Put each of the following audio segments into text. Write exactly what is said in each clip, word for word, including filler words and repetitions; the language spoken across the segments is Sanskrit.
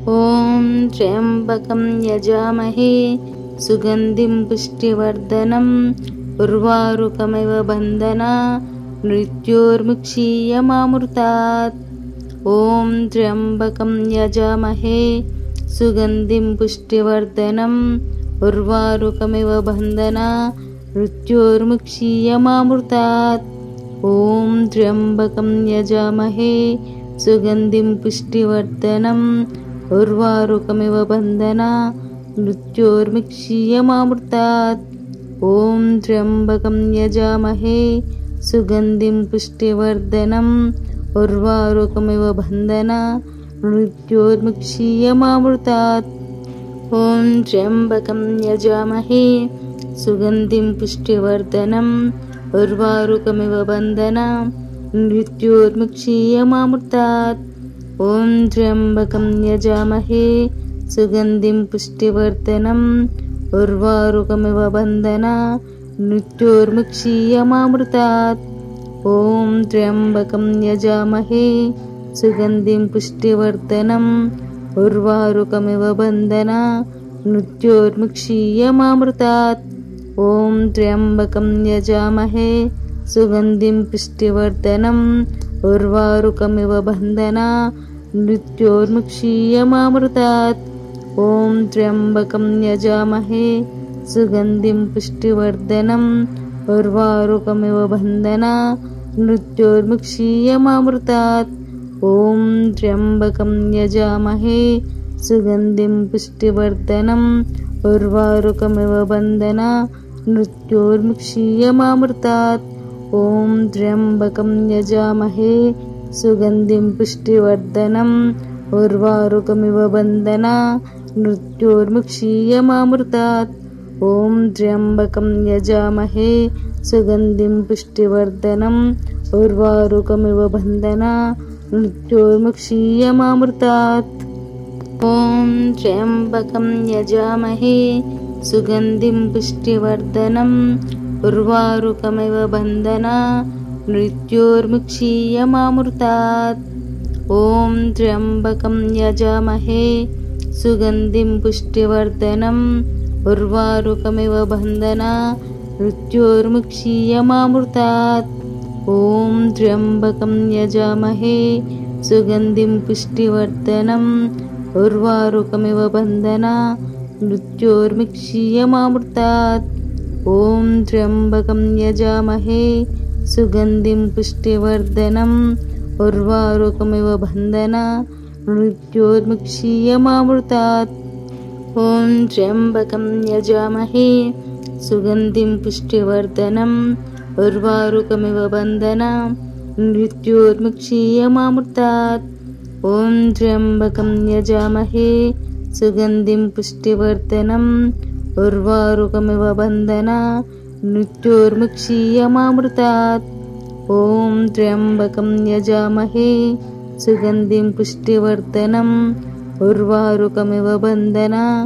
ॐ त्र्यम्बकं यजामहे सुगन्धिं पुष्टिवर्धनम् उर्वारुकमिव बन्धनान् मृत्योर्मुक्षीयमामृतात्। ॐ त्र्यम्बकं यजामहे सुगन्धिं पुष्टिवर्धनम् उर्वारुकमिव बन्धनान् मृत्योर्मुक्षीयमामृतात्। ॐ त्र्यम्बकं यजामहे सुगन्धिं पुष्टिवर्धनम् उर्वारुकमिव बन्धनान् मृत्योर्मुक्षीयमामृतात्। ॐ त्र्यम्बकं यजामहे सुगन्धिं पुष्टिवर्धनम् उर्वारुकमिव बन्धनान् मृत्योर्मुक्षीयमामृतात्। ॐ त्र्यम्बकं यजामहे सुगन्धिं पुष्टिवर्धनम् उर्वारुकमिव बन्धनान् मृत्योर्मुक्षीयमामृतात्। ॐ त्र्यम्बकं यजामहे सुगन्धिं पुष्टिवर्धनम् उर्वारुकमिव बन्धनान् मृत्योर्मुक्षीयमामृतात्। ॐ त्र्यम्बकं यजामहे सुगन्धिं पुष्टिवर्धनम् उर्वारुकमिव बन्धनान् मृत्योर्मुक्षीयमामृतात्। ॐ त्र्यम्बकं यजामहे सुगन्धिं पुष्टिवर्धनम् उर्वारुकमिव बन्धनान् मृत्योर्मुक्षीयमामृतात्। ॐ त्र्यम्बकं यजामहे सुगन्धिं पुष्टिवर्धनम् उर्वारुकमिव बन्धनान् मृत्योर्मुक्षीयमामृतात्। ॐ त्र्यम्बकं यजामहे सुगन्धिं पुष्टिवर्धनम् उर्वारुकमिव बन्धनान् मृत्योर्मुक्षीयमामृतात्। ॐ त्र्यम्बकं यजामहे सुगन्धिं पुष्टिवर्धनम् उर्वारुकमिव बन्धनान् मृत्योर्मुक्षीयमामृतात्। ॐ त्र्यम्बकं यजामहे सुगन्धिं पुष्टिवर्धनम् उर्वारुकमिव बन्धनान् मृत्योर्मुक्षीयमामृतात्। ॐ त्र्यम्बकं यजामहे सुगन्धिं पुष्टिवर्धनम् उर्वारुकमिव बन्धनान् मृत्योर्मुक्षीयमामृतात्। ॐ त्र्यम्बकं यजामहे सुगन्धिं पुष्टिवर्धनम् उर्वारुकमिव बन्धनान् मृत्योर्मुक्षीयमामृतात्। ॐ त्र्यम्बकं यजामहे सुगन्धिं पुष्टिवर्धनम् उर्वारुकमिव बन्धनान् मृत्योर्मुक्षीयमामृतात्। ॐ त्र्यम्बकं यजामहे सुगन्धिं पुष्टिवर्धनम् उर्वारुकमिव बन्धनान् मृत्योर्मुक्षीयमामृतात्। ॐ त्र्यम्बकं यजामहे सुगन्धिं पुष्टिवर्धनम् उर्वारुकमिव बन्धनान् मृत्योर्मुक्षीयमामृतात्। ॐ त्र्यम्बकं यजामहे सुगन्धिं पुष्टिवर्धनम् उर्वारुकमिव बन्धनान् मृत्योर्मुक्षीयमामृतात्। ॐ त्र्यम्बकं यजामहे सुगन्धिं पुष्टिवर्धनम् उर्वारुकमिव बन्धनान्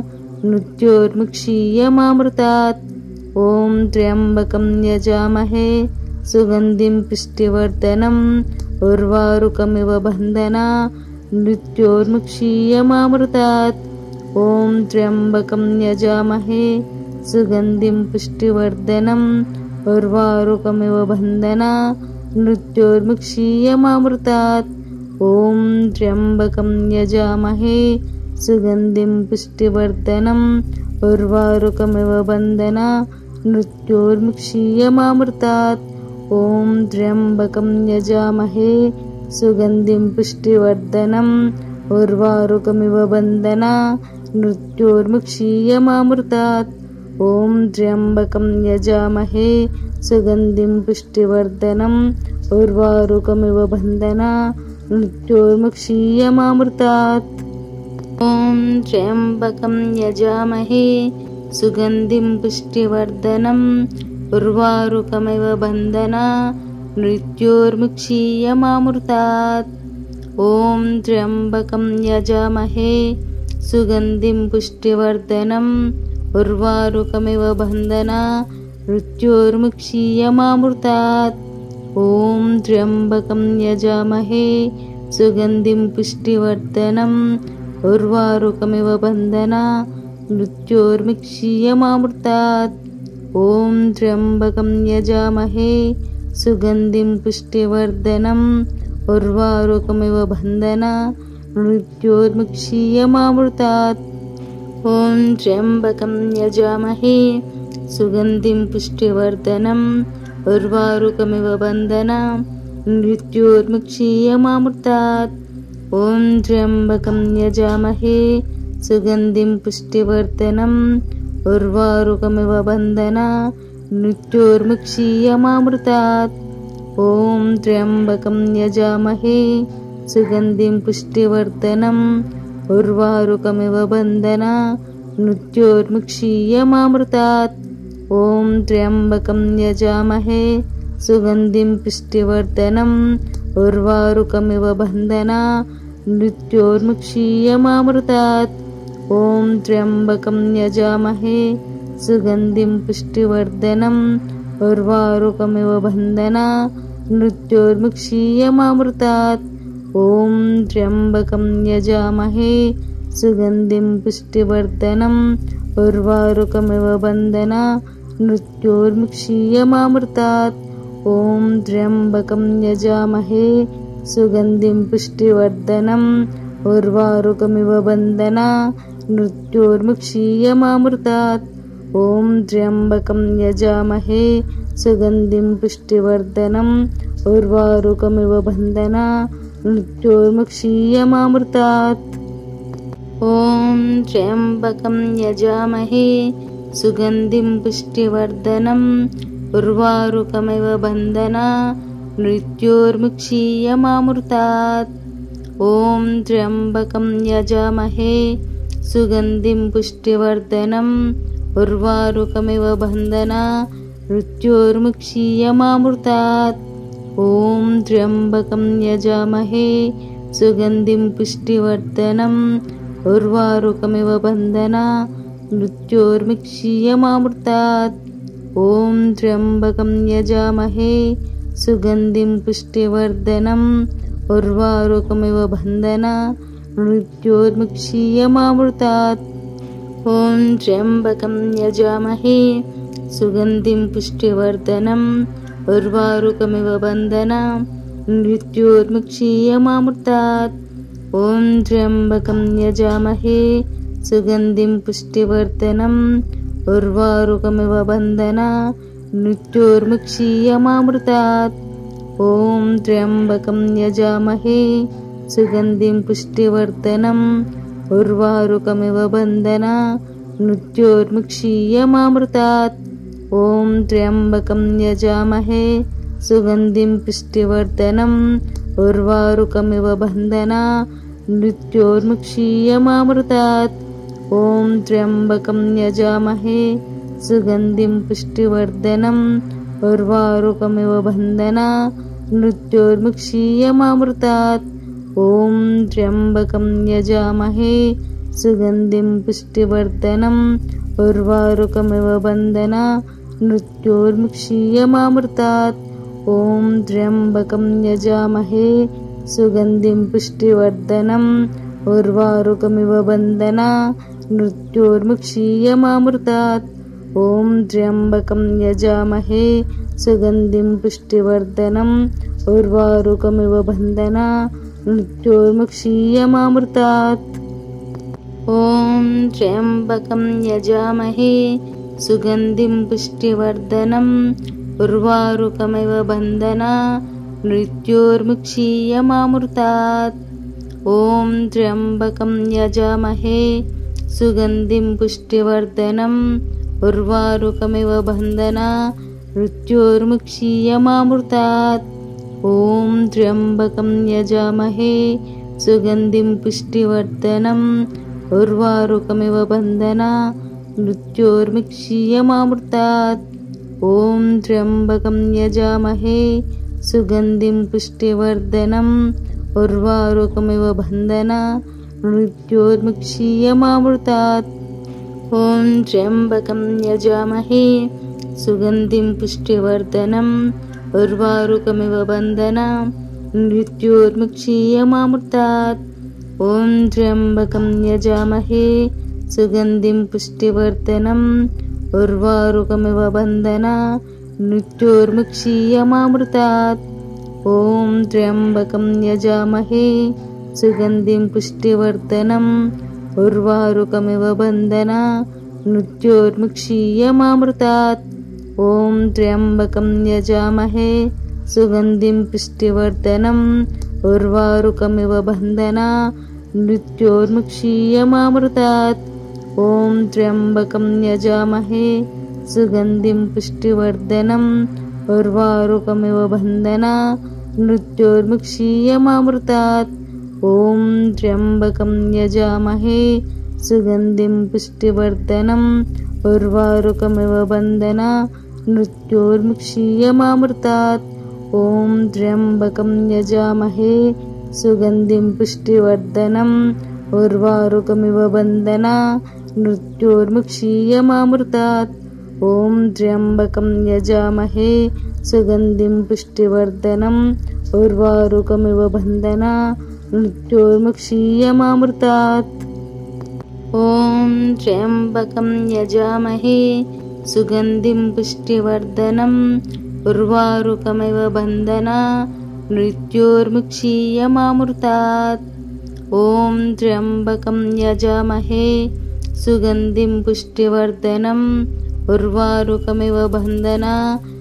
मृत्योर्मुक्षीयमामृतात्। ॐ त्र्यम्बकं यजामहे सुगन्धिं पुष्टिवर्धनम् उर्वारुकमिव बन्धनान् मृत्योर्मुक्षीयमामृतात्। ॐ त्र्यम्बकं यजामहे सुगन्धिं पुष्टिवर्धनम् उर्वारुकमिव बन्धनान् मृत्योर्मुक्षीयमामृतात्। ॐ त्र्यम्बकं यजामहे सुगन्धिं पुष्टिवर्धनम् उर्वारुकमिव बन्धनान् मृत्योर्मुक्षीयमामृतात्। ॐ त्र्यम्बकं यजामहे सुगन्धिं पुष्टिवर्धनम् उर्वारुकमिव बन्धनान् मृत्योर्मुक्षीयमामृतात्। ॐ त्र्यम्बकं यजामहे सुगन्धिं पुष्टिवर्धनम् उर्वारुकमिव बन्धनान् मृत्योर्मुक्षीयमामृतात्। ॐ त्र्यम्बकं यजामहे सुगन्धिं पुष्टिवर्धनम् उर्वारुकमिव बन्धनान् मृत्योर्मुक्षीयमामृतात्। ॐ त्र्यम्बकं यजामहे सुगन्धिं पुष्टिवर्धनम् उर्वारुकमिव बन्धनान् मृत्योर्मुक्षीयमामृतात्। ॐ त्र्यम्बकं यजामहे सुगन्धिं पुष्टिवर्धनम् उर्वारुकमिव बन्धना मृत्योर्मुक्षीयमामृतात्। ॐ त्र्यम्बकं यजामहे सुगन्धिं पुष्टिवर्धनम् उर्वारुकमिव बन्धना मृत्योर्मुक्षीयमामृतात्। ॐ त्र्यम्बकं यजामहे सुगन्धिं पुष्टिवर्धनम् उर्वारुकमिव बन्धना मृत्योर्मुक्षीयमामृतात्। ॐ त्र्यम्बकं यजामहे सुगन्धिं पुष्टिवर्धनम् उर्वारुकमिव बन्धना मृत्योर्मुक्षीयमामृतात्। ॐ त्र्यम्बकं यजामहे सुगन्धिं पुष्टिवर्धनम् उर्वारुकमिव बन्धना मृत्योर्मुक्षीयमामृतात्। ॐ त्र्यम्बकं यजामहे सुगन्धिं पुष्टिवर्धनम् उर्वारुकमिव बन्धना मृत्योर्मुक्षीयमामृतात्। ॐ त्र्यम्बकं यजामहे सुगन्धिं पुष्टिवर्धनम् उर्वारुकमिव बन्धना मृत्योर्मुक्षीयमामृतात्। ॐ त्र्यम्बकं यजामहे सुगन्धिं पुष्टिवर्धनम् उर्वारुकमिव बन्धना मृत्योर्मुक्षीयमामृतात्। ॐ त्र्यम्बकं यजामहे सुगन्धिं पुष्टिवर्धनम् उर्वारुकमिव बन्धना मृत्योर्मुक्षीयमामृतात्। ॐ त्र्यम्बकं यजामहे सुगन्धिं पुष्टिवर्धनम् उर्वारुकमिव बन्धना मृत्योर्मुक्षीयमामृतात्। ॐ त्र्यम्बकं यजामहे सुगन्धिं पुष्टिवर्धनम् उर्वारुकमिव बन्धना मृत्योर्मुक्षीयमामृतात्। ॐ त्र्यम्बकं यजामहे सुगन्धिं पुष्टिवर्धनम् उर्वारुकमिव बन्धना मृत्योर्मुक्षीयमामृतात्। ॐ त्र्यम्बकं यजामहे सुगन्धिं पुष्टिवर्धनम् उर्वारुकमिव बन्धना मृत्योर्मुक्षीयमामृतात्। ॐ त्र्यम्बकं यजामहे सुगन्धिं पुष्टिवर्धनम् उर्वारुकमिव बन्धना मृत्योर्मुक्षीयमामृतात्। ॐ त्र्यम्बकं यजामहे सुगन्धिं पुष्टिवर्धनम् उर्वारुकमिव बन्धना मृत्योर्मुक्षीयमामृतात्। ॐ त्र्यम्बकं यजामहे सुगन्धिं पुष्टिवर्धनम् उर्वारुकमिव बन्धना मृत्योर्मुक्षीयमामृतात्। ॐ त्र्यम्बकं यजामहे सुगन्धिं पुष्टिवर्धनम् उर्वारुकमिव बन्धना मृत्योर्मुक्षीयमामृतात्। ॐ त्र्यम्बकं यजामहे सुगन्धिं पुष्टिवर्धनम् उर्वारुकमिव बन्धना मृत्योर्मुक्षीयमामृतात्। ॐ त्र्यम्बकं यजामहे सुगन्धिं पुष्टिवर्धनम् उर्वारुकमिव बन्धना मृत्योर्मुक्षीयमामृतात्। ॐ त्र्यम्बकं यजामहे सुगन्धिं पुष्टिवर्धनम् उर्वारुकमिव बन्धना मृत्योर्मुक्षीयमामृतात्। ॐ त्र्यम्बकं यजामहे सुगन्धिं पुष्टिवर्धनम् उर्वारुकमिव बन्धना मृत्योर्मुक्षीयमामृतात्। ॐ त्र्यम्बकं यजामहे सुगन्धिं पुष्टिवर्धनम् उर्वारुकमिव बन्धना मृत्योर्मुक्षीयमामृतात्। ॐ त्र्यम्बकं यजामहे सुगन्धिं पुष्टिवर्धनम् उर्वारुकमिव बन्धना मृत्योर्मुक्षीयमामृतात्। ॐ त्र्यम्बकं यजामहे सुगन्धिं पुष्टिवर्धनम् उर्वारुकमिव बन्धना मृत्योर्मुक्षीयमामृतात्। ॐ त्र्यम्बकं यजामहे सुगन्धिं पुष्टिवर्धनम् उर्वारुकमिव बन्धना मृत्योर्मुक्षीयमामृतात्। ॐ त्र्यम्बकं यजामहे सुगन्धिं पुष्टिवर्धनम् उर्वारुकमिव बन्धना मृत्योर्मुक्षीयमामृतात्। ॐ त्र्यम्बकं यजामहे सुगन्धिं पुष्टिवर्धनम् उर्वारुकमिव बन्धना मृत्योर्मुक्षीयमामृतात्। ॐ त्र्यम्बकं यजामहे सुगन्धिं पुष्टिवर्धनम् उर्वारुकमिव बन्धना मृत्योर्मुक्षीयमामृतात्। ॐ त्र्यम्बकं यजामहे सुगन्धिं पुष्टिवर्धनम् उर्वारुकमिव बन्धना मृत्योर्मुक्षीयमामृतात्। ॐ त्र्यम्बकं यजामहे सुगन्धिं पुष्टिवर्धनम् उर्वारुकमिव बन्धना मृत्योर्मुक्षीयमामृतात्। ॐ त्र्यम्बकं यजामहे सुगन्धिं पुष्टिवर्धनम् उर्वारुकमिव बन्धना मृत्योर्मुक्षीयमामृतात्। ॐ त्र्यम्बकं यजामहे सुगन्धिं पुष्टिवर्धनम् उर्वारुकमिव बन्धना मृत्योर्मुक्षीयमामृतात्। ॐ त्र्यम्बकं यजामहे सुगन्धिं पुष्टिवर्धनम् उर्वारुकमिव बन्धना मृत्योर्मुक्षीयमामृतात्। ॐ त्र्यम्बकं यजामहे सुगन्धिं पुष्टिवर्धनम् उर्वारुकमिव बन्धना मृत्योर्मुक्षीयमामृतात्। ॐ त्र्यम्बकं यजामहे सुगन्धिं पुष्टिवर्धनम् उर्वारुकमिव बन्धना मृत्योर्मुक्षीयमामृतात्। ॐ त्र्यम्बकं यजामहे सुगन्धिं पुष्टिवर्धनम् उर्वारुकमिव बन्धना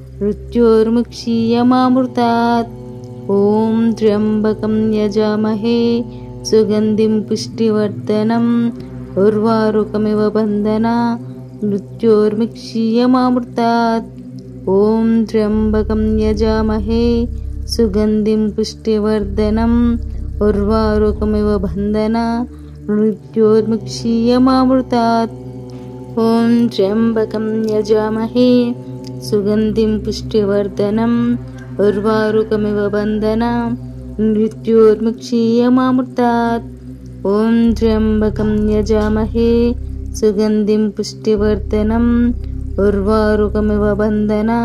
मृत्योर्मुक्षीयमामृतात्। ॐ त्र्यम्बकं यजामहे सुगन्धिं पुष्टिवर्धनम् उर्वारुकमिव बन्धना मृत्योर्मुक्षीयमामृतात्। ॐ त्र्यम्बकं यजामहे सुगन्धिं पुष्टिवर्धनम् उर्वारुकमिव बन्धना मृत्योर्मुक्षीयमामृतात्। ॐ त्र्यम्बकं यजामहे सुगन्धिं पुष्टिवर्धनम् उर्वारुकमिव बन्धना मृत्योर्मुक्षीयमामृतात्। ॐ त्र्यम्बकं यजामहे सुगन्धिं पुष्टिवर्धनम् उर्वारुकमिव बन्धना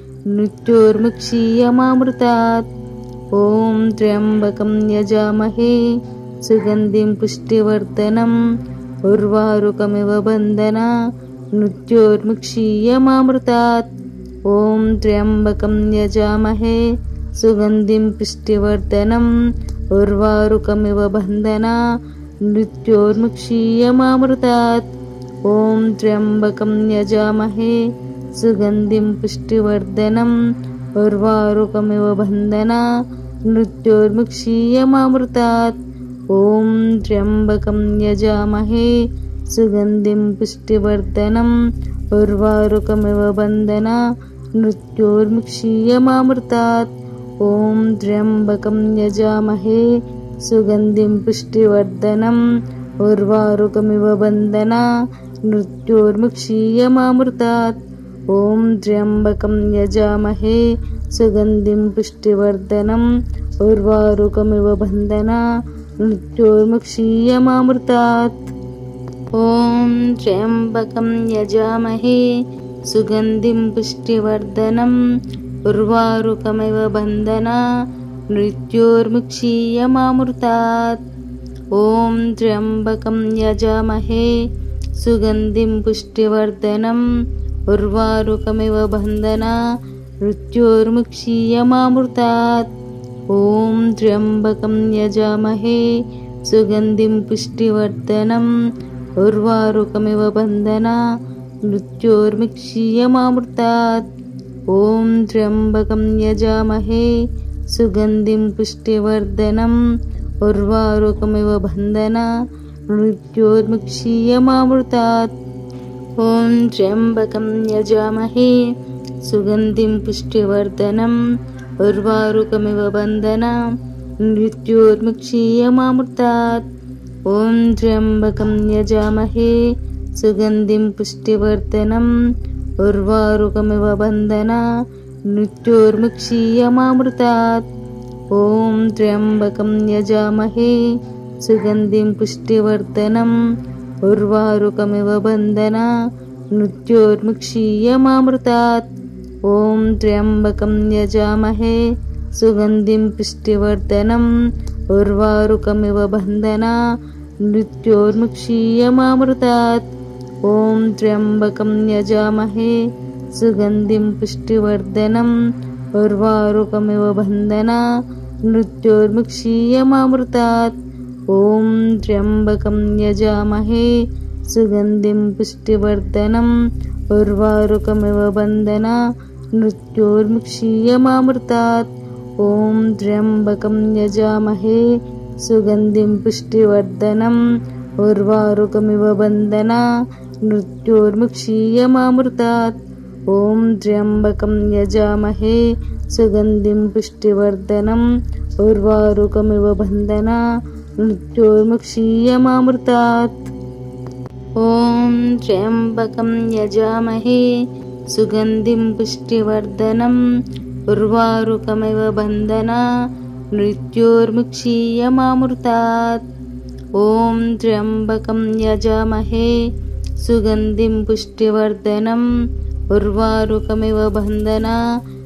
मृत्योर्मुक्षीयमामृतात्। ॐ त्र्यम्बकं यजामहे सुगन्धिं पुष्टिवर्धनम् उर्वारुकमिव बन्धना मृत्योर्मुक्षीयमामृतात्। ॐ त्र्यम्बकं यजामहे सुगन्धिं पुष्टिवर्धनम् उर्वारुकमिव बन्धना मृत्योर्मुक्षीयमामृतात्। ॐ त्र्यम्बकं यजामहे सुगन्धिं पुष्टिवर्धनम् उर्वारुकमिव बन्धना मृत्योर्मुक्षीयमामृतात्। ॐ त्र्यम्बकं यजामहे सुगन्धिं पुष्टिवर्धनम् उर्वारुकमिव बन्धना मृत्योर्मुक्षीयमामृतात्। ॐ त्र्यम्बकं यजामहे सुगन्धिं पुष्टिवर्धनम् उर्वारुकमिव बन्धना मृत्योर्मुक्षीयमामृतात्। ॐ त्र्यम्बकं यजामहे सुगन्धिं पुष्टिवर्धनम् उर्वारुकमिव बन्धना मृत्योर्मुक्षीयमामृतात्। ॐ त्र्यम्बकं यजामहे सुगन्धिं पुष्टिवर्धनम् उर्वारुकमिव बन्धना मृत्योर्मुक्षीयमामृतात्। ॐ त्र्यम्बकं यजामहे सुगन्धिं पुष्टिवर्धनम् उर्वारुकमिव बन्धना मृत्योर्मुक्षीयमामृतात्। ॐ त्र्यम्बकं यजामहे सुगन्धिं पुष्टिवर्धनम् उर्वारुकमिव बन्धना मृत्योर्मुक्षीयमामृतात्। ॐ त्र्यम्बकं यजामहे सुगन्धिं पुष्टिवर्धनम् उर्वारुकमिव बन्धना मृत्योर्मुक्षीयमामृतात्। ॐ त्र्यम्बकं यजामहे सुगन्धिं पुष्टिवर्धनम् उर्वारुकमिव बन्धना मृत्योर्मुक्षीयमामृतात्। ॐ त्र्यम्बकं यजामहे सुगन्धिं पुष्टिवर्धनम् उर्वारुकमिव बन्धना मृत्योर्मुक्षीयमामृतात्। ॐ त्र्यम्बकं यजामहे सुगन्धिं पुष्टिवर्धनम् उर्वारुकमिव बन्धना मृत्योर्मुक्षीयमामृतात्। ॐ त्र्यम्बकं यजामहे सुगन्धिं पुष्टिवर्धनम् उर्वारुकमिव बन्धना मृत्योर्मुक्षीयमामृतात्। ॐ त्र्यम्बकं यजामहे सुगन्धिं पुष्टिवर्धनम् उर्वारुकमिव बन्धना मृत्योर्मुक्षीयमामृतात्। ॐ त्र्यम्बकं यजामहे सुगन्धिं पुष्टिवर्धनम् उर्वारुकमिव बन्धना मृत्योर्मुक्षीयमामृतात्। ॐ त्र्यम्बकं यजामहे सुगन्धिं पुष्टिवर्धनम् उर्वारुकमिव बन्धना मृत्योर्मुक्षीयमामृतात्। ॐ त्र्यम्बकं यजामहे सुगन्धिं पुष्टिवर्धनम् उर्वारुकमिव बन्धना मृत्योर्मुक्षीयमामृतात्। ॐ त्र्यम्बकं यजामहे सुगन्धिं पुष्टिवर्धनम् उर्वारुकमिव बन्धना मृत्योर्मुक्षीयमामृतात्। ॐ त्र्यम्बकं यजामहे सुगन्धिं पुष्टिवर्धनम् उर्वारुकमिव बन्धना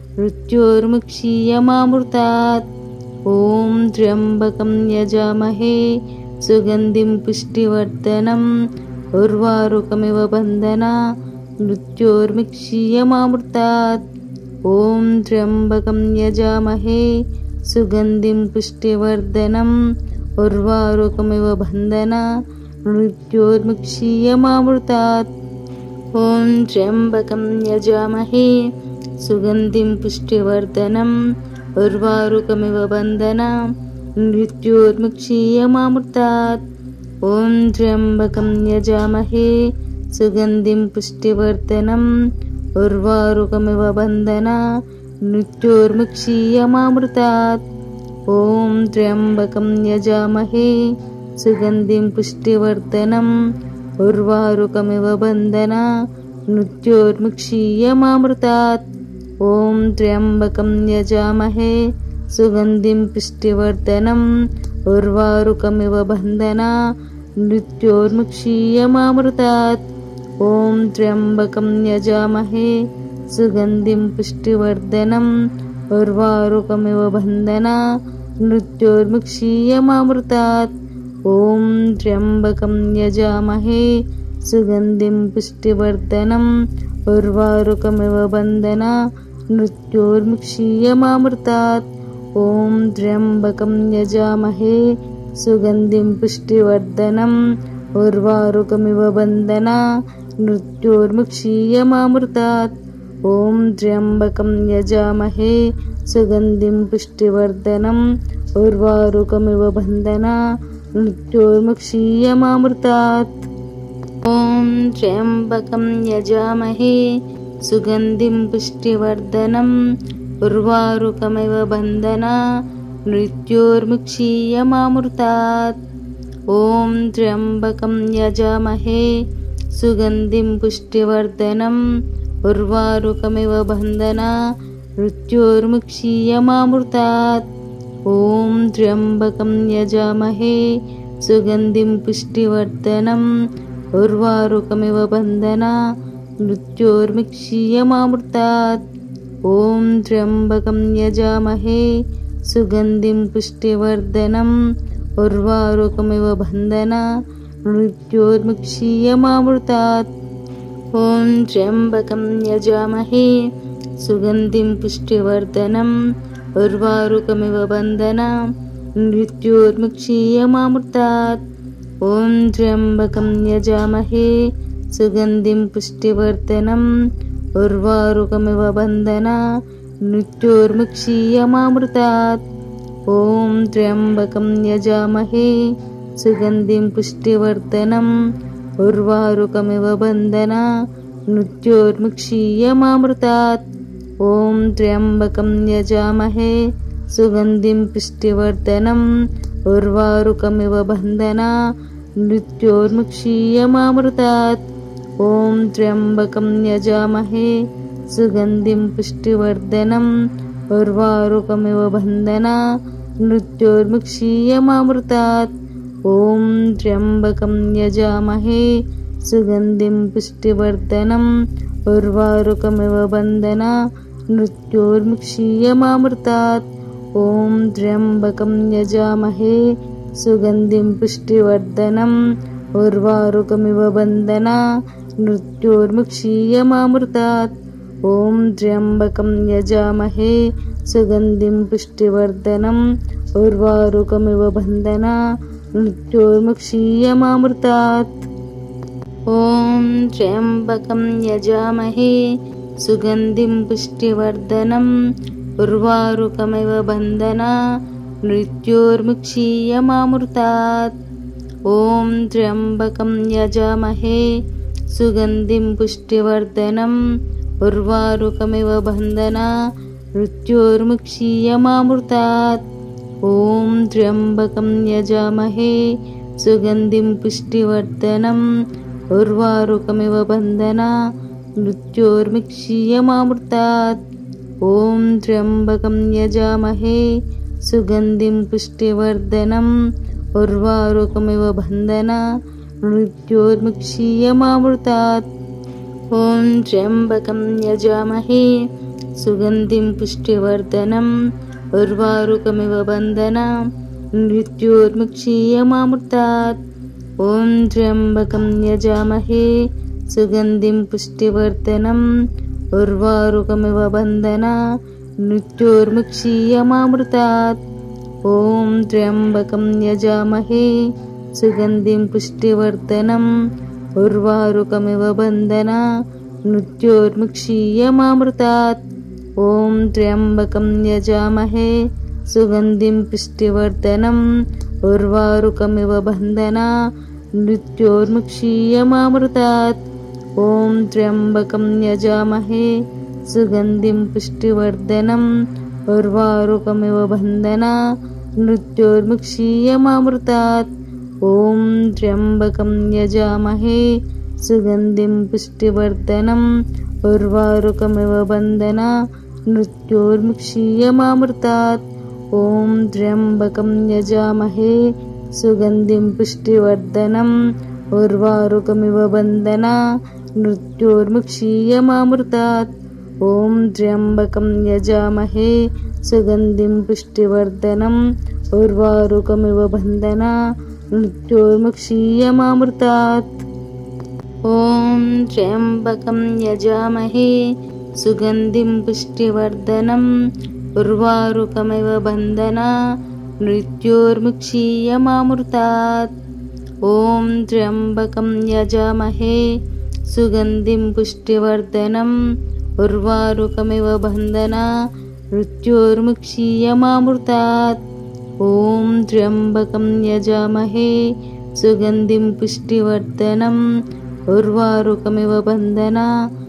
मृत्योर्मुक्षीयमामृतात्। ॐ त्र्यम्बकं यजामहे सुगन्धिं पुष्टिवर्धनम् उर्वारुकमिव बन्धना मृत्योर्मुक्षीयमामृतात्। ॐ त्र्यम्बकं यजामहे सुगन्धिं पुष्टिवर्धनम् उर्वारुकमिव बन्धना मृत्योर्मुक्षीयमामृतात्। ॐ त्र्यम्बकं यजामहे सुगन्धिं पुष्टिवर्धनम् उर्वारुकमिव बन्धना मृत्योर्मुक्षीयमामृतात्। ॐ त्र्यम्बकं यजामहे सुगन्धिं पुष्टिवर्धनम् उर्वारुकमिव बन्धना मृत्योर्मुक्षीयमामृतात्। ॐ त्र्यम्बकं यजामहे सुगन्धिं पुष्टिवर्धनम् उर्वारुकमिव बन्धना मृत्योर्मुक्षीयमामृतात्। ॐ त्र्यम्बकं यजामहे सुगन्धिं पुष्टिवर्धनम् उर्वारुकमिव बन्धना मृत्योर्मुक्षीयमामृतात्। ॐ त्र्यम्बकं यजामहे सुगन्धिं पुष्टिवर्धनम् उर्वारुकमिव बन्धना मृत्योर्मुक्षीयमामृतात्। ॐ त्र्यम्बकं यजामहे सुगन्धिं पुष्टिवर्धनम् उर्वारुकमिव बन्धना मृत्योर्मुक्षीयमामृतात्। ॐ त्र्यम्बकं यजामहे सुगन्धिं पुष्टिवर्धनम् उर्वारुकमिव बन्धना मृत्योर्मुक्षीयमामृतात्। ॐ त्र्यम्बकं यजामहे सुगन्धिं पुष्टिवर्धनम् उर्वारुकमिव बन्धना मृत्योर्मुक्षीयमामृतात्। ॐ त्र्यम्बकं यजामहे सुगन्धिं पुष्टिवर्धनम् उर्वारुकमिव बन्धना मृत्योर्मुक्षीयमामृतात्। ॐ त्र्यम्बकं यजामहे सुगन्धिं पुष्टिवर्धनम् उर्वारुकमिव बन्धना मृत्योर्मुक्षीयमामृतात्। ॐ त्र्यम्बकं यजामहे सुगन्धिं पुष्टिवर्धनम् उर्वारुकमिव बन्धना मृत्योर्मुक्षीयमामृतात्। ॐ त्र्यम्बकं यजामहे सुगन्धिं पुष्टिवर्धनम् उर्वारुकमिव बन्धना मृत्योर्मुक्षीयमामृतात्। ॐ त्र्यम्बकं यजामहे सुगन्धिं पुष्टिवर्धनम् उर्वारुकमिव बन्धना मृत्योर्मुक्षीयमामृतात्। ॐ त्र्यम्बकं यजामहे सुगन्धिं पुष्टिवर्धनम् उर्वारुकमिव बन्धना मृत्योर्मुक्षीयमामृतात्। ॐ त्र्यम्बकं यजामहे सुगन्धिं पुष्टिवर्धनम् उर्वारुकमिव बन्धना मृत्योर्मुक्षीयमामृतात्। ॐ त्र्यम्बकं यजामहे सुगन्धिं पुष्टिवर्धनम् उर्वारुकमिव बन्धना मृत्योर्मुक्षीयमामृतात्। ॐ त्र्यम्बकं यजामहे सुगन्धिं पुष्टिवर्धनम् उर्वारुकमिव बन्धना मृत्योर्मुक्षीयमामृतात्। ॐ त्र्यम्बकं यजामहे सुगन्धिं पुष्टिवर्धनम् उर्वारुकमिव बन्धना मृत्योर्मुक्षीयमामृतात्। ॐ त्र्यम्बकं यजामहे सुगन्धिं पुष्टिवर्धनम् उर्वारुकमिव बन्धना मृत्योर्मुक्षीयमामृतात्। ॐ त्र्यम्बकं यजामहे सुगन्धिं पुष्टिवर्धनम् उर्वारुकमिव बन्धना मृत्योर्मुक्षीयमामृतात्। ॐ त्र्यम्बकं यजामहे सुगन्धिं पुष्टिवर्धनम् उर्वारुकमिव बन्धना मृत्योर्मुक्षीयमामृतात्। ॐ त्र्यम्बकं यजामहे सुगन्धिं पुष्टिवर्धनम् उर्वारुकमिव बन्धना मृत्योर्मुक्षीयमामृतात्। ॐ त्र्यम्बकं यजामहे सुगन्धिं पुष्टिवर्धनम् उर्वारुकमिव बन्धना मृत्योर्मुक्षीयमामृतात्। ॐ त्र्यम्बकं यजामहे सुगन्धिं पुष्टिवर्धनम् उर्वारुकमिव बन्धना मृत्योर्मुक्षीयमामृतात्। ॐ त्र्यम्बकं यजामहे सुगन्धिं पुष्टिवर्धनम् उर्वारुकमिव बन्धना मृत्योर्मुक्षीयमामृतात्। ॐ त्र्यम्बकं यजामहे सुगन्धिं पुष्टिवर्धनम् उर्वारुकमिव बन्धना मृत्योर्मुक्षीयमामृतात्। ॐ त्र्यम्बकं यजामहे सुगन्धिं पुष्टिवर्धनम् उर्वारुकमिव बन्धना मृत्योर्मुक्षीयमामृतात्। ॐ त्र्यम्बकं यजामहे सुगन्धिं पुष्टिवर्धनम् उर्वारुकमिव बन्धना मृत्योर्मुक्षीयमामृतात्। ॐ त्र्यम्बकं यजामहे सुगन्धिं पुष्टिवर्धनम् उर्वारुकमिव बन्धना मृत्योर्मुक्षीयमामृतात्। ॐ त्र्यम्बकं यजामहे सुगन्धिं पुष्टिवर्धनम् उर्वारुकमिव बन्धना मृत्योर्मुक्षीयमामृतात्। ॐ त्र्यम्बकं यजामहे सुगन्धिं पुष्टिवर्धनम् उर्वारुकमिव बन्धना मृत्योर्मुक्षीयमामृतात्। ॐ त्र्यम्बकं यजामहे सुगन्धिं पुष्टिवर्धनम् उर्वारुकमिव बन्धना मृत्योर्मुक्षीयमामृतात्। ॐ त्र्यम्बकं यजामहे सुगन्धिं पुष्टिवर्धनम् उर्वारुकमिव बन्धना मृत्योर्मुक्षीयमामृतात्। ॐ त्र्यम्बकं यजामहे सुगन्धिं पुष्टिवर्धनम् उर्वारुकमिव बन्धना मृत्योर्मुक्षीयमामृतात्। ॐ त्र्यम्बकं यजामहे सुगन्धिं पुष्टिवर्धनम् उर्वारुकमिव बन्धना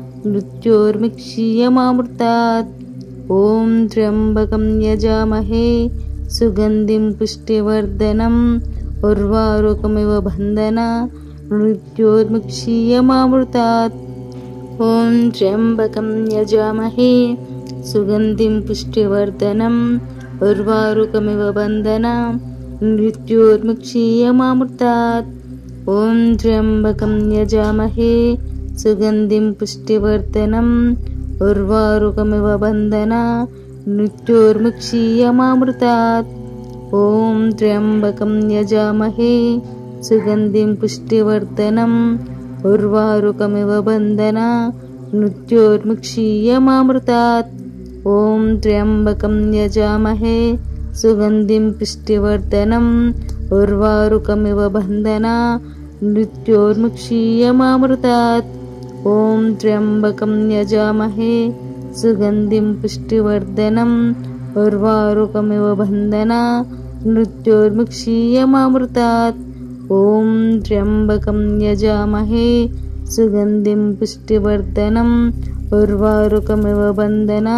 मृत्योर्मुक्षीयमामृतात्। ॐ त्र्यम्बकं यजामहे सुगन्धिं पुष्टिवर्धनम् उर्वारुकमिव बन्धना मृत्योर्मुक्षीयमामृतात्। ॐ त्र्यम्बकं यजामहे सुगन्धिं पुष्टिवर्धनम् उर्वारुकमिव बन्धना मृत्योर्मुक्षीयमामृतात्। ॐ त्र्यम्बकं यजामहे सुगन्धिं पुष्टिवर्धनम् उर्वारुकमिव बन्धना मृत्योर्मुक्षीयमामृतात्। ॐ त्र्यम्बकं यजामहे सुगन्धिं पुष्टिवर्धनम् उर्वारुकमिव बन्धना मृत्योर्मुक्षीयमामृतात्। ॐ त्र्यम्बकं यजामहे सुगन्धिं पुष्टिवर्धनम् उर्वारुकमिव बन्धना मृत्योर्मुक्षीयमामृतात्। ॐ त्र्यम्बकं यजामहे सुगन्धिं पुष्टिवर्धनम् उर्वारुकमिव बन्धना मृत्योर्मुक्षीयमामृतात्। ॐ त्र्यम्बकं यजामहे सुगन्धिं पुष्टिवर्धनम् उर्वारुकमिव बन्धना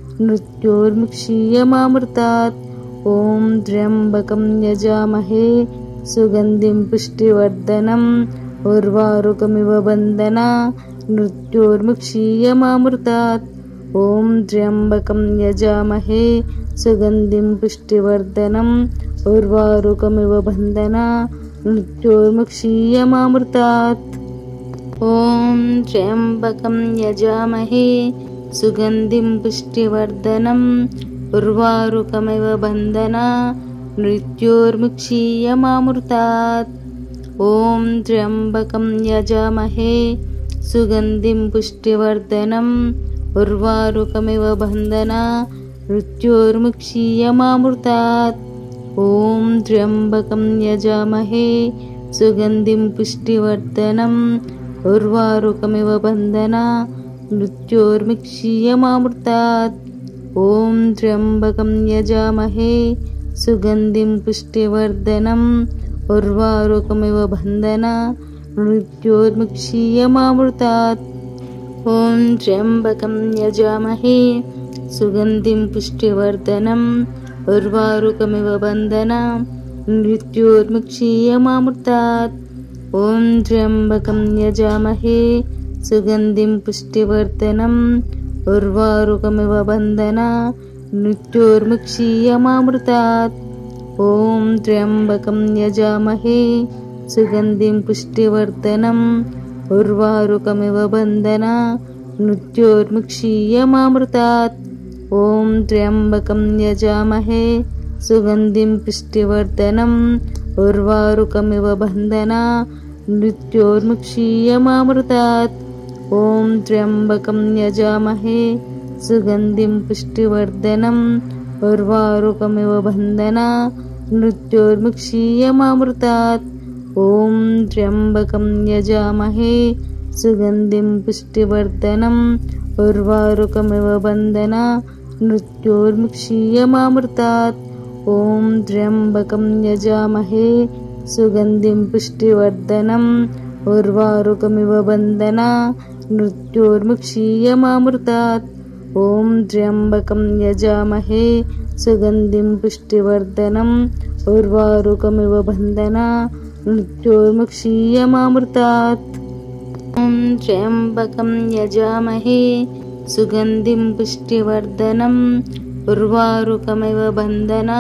मृत्योर्मुक्षीयमामृतात्। ॐ त्र्यम्बकं यजामहे सुगन्धिं पुष्टिवर्धनम् उर्वारुकमिव बन्धना मृत्योर्मुक्षीयमामृतात्। ॐ त्र्यम्बकं यजामहे सुगन्धिं पुष्टिवर्धनम् उर्वारुकमिव बन्धना मृत्योर्मुक्षीयमामृतात्। ॐ त्र्यम्बकं यजामहे सुगन्धिं पुष्टिवर्धनम् उर्वारुकमिव बन्धना मृत्योर्मुक्षीयमामृतात्। ॐ त्र्यम्बकं यजामहे सुगन्धिं पुष्टिवर्धनम् उर्वारुकमिव बन्धना मृत्योर्मुक्षीयमामृतात्। ॐ त्र्यम्बकं यजामहे सुगन्धिं पुष्टिवर्धनम् उर्वारुकमिव बन्धना मृत्योर्मुक्षीयमामृतात्। ॐ त्र्यम्बकं यजामहे सुगन्धिं पुष्टिवर्धनम् उर्वारुकमिव बन्धना मृत्योर्मुक्षीयमामृतात्। ॐ त्र्यम्बकं यजामहे सुगन्धिं पुष्टिवर्धनम् उर्वारुकमिव बन्धना मृत्योर्मुक्षीयमामृतात्। ॐ त्र्यम्बकं यजामहे सुगन्धिं पुष्टिवर्धनम् उर्वारुकमिव बन्धना मृत्योर्मुक्षीयमामृतात्। ॐ त्र्यम्बकं यजामहे सुगन्धिं पुष्टिवर्धनम् उर्वारुकमिव बन्धना मृत्योर्मुक्षीयमामृतात्। ॐ त्र्यम्बकं यजामहे सुगन्धिं पुष्टिवर्धनम् उर्वारुकमिव बन्धना मृत्योर्मुक्षीयमामृतात्। ॐ त्र्यम्बकं यजामहे सुगन्धिं पुष्टिवर्धनम् उर्वारुकमिव बन्धना मृत्योर्मुक्षीयमामृतात्। ॐ त्र्यम्बकं यजामहे सुगन्धिं पुष्टिवर्धनम् उर्वारुकमिव बन्धना मृत्योर्मुक्षीयमामृतात्। ॐ त्र्यम्बकं यजामहे सुगन्धिं पुष्टिवर्धनम् उर्वारुकमिव बन्धना मृत्योर्मुक्षीयमामृतात्। ॐ त्र्यम्बकं यजामहे सुगन्धिं पुष्टिवर्धनम् उर्वारुकमिव बन्धना मृत्योर्मुक्षीयमामृतात्। ॐ त्र्यम्बकं यजामहे सुगन्धिं पुष्टिवर्धनम् उर्वारुकमिव बन्धना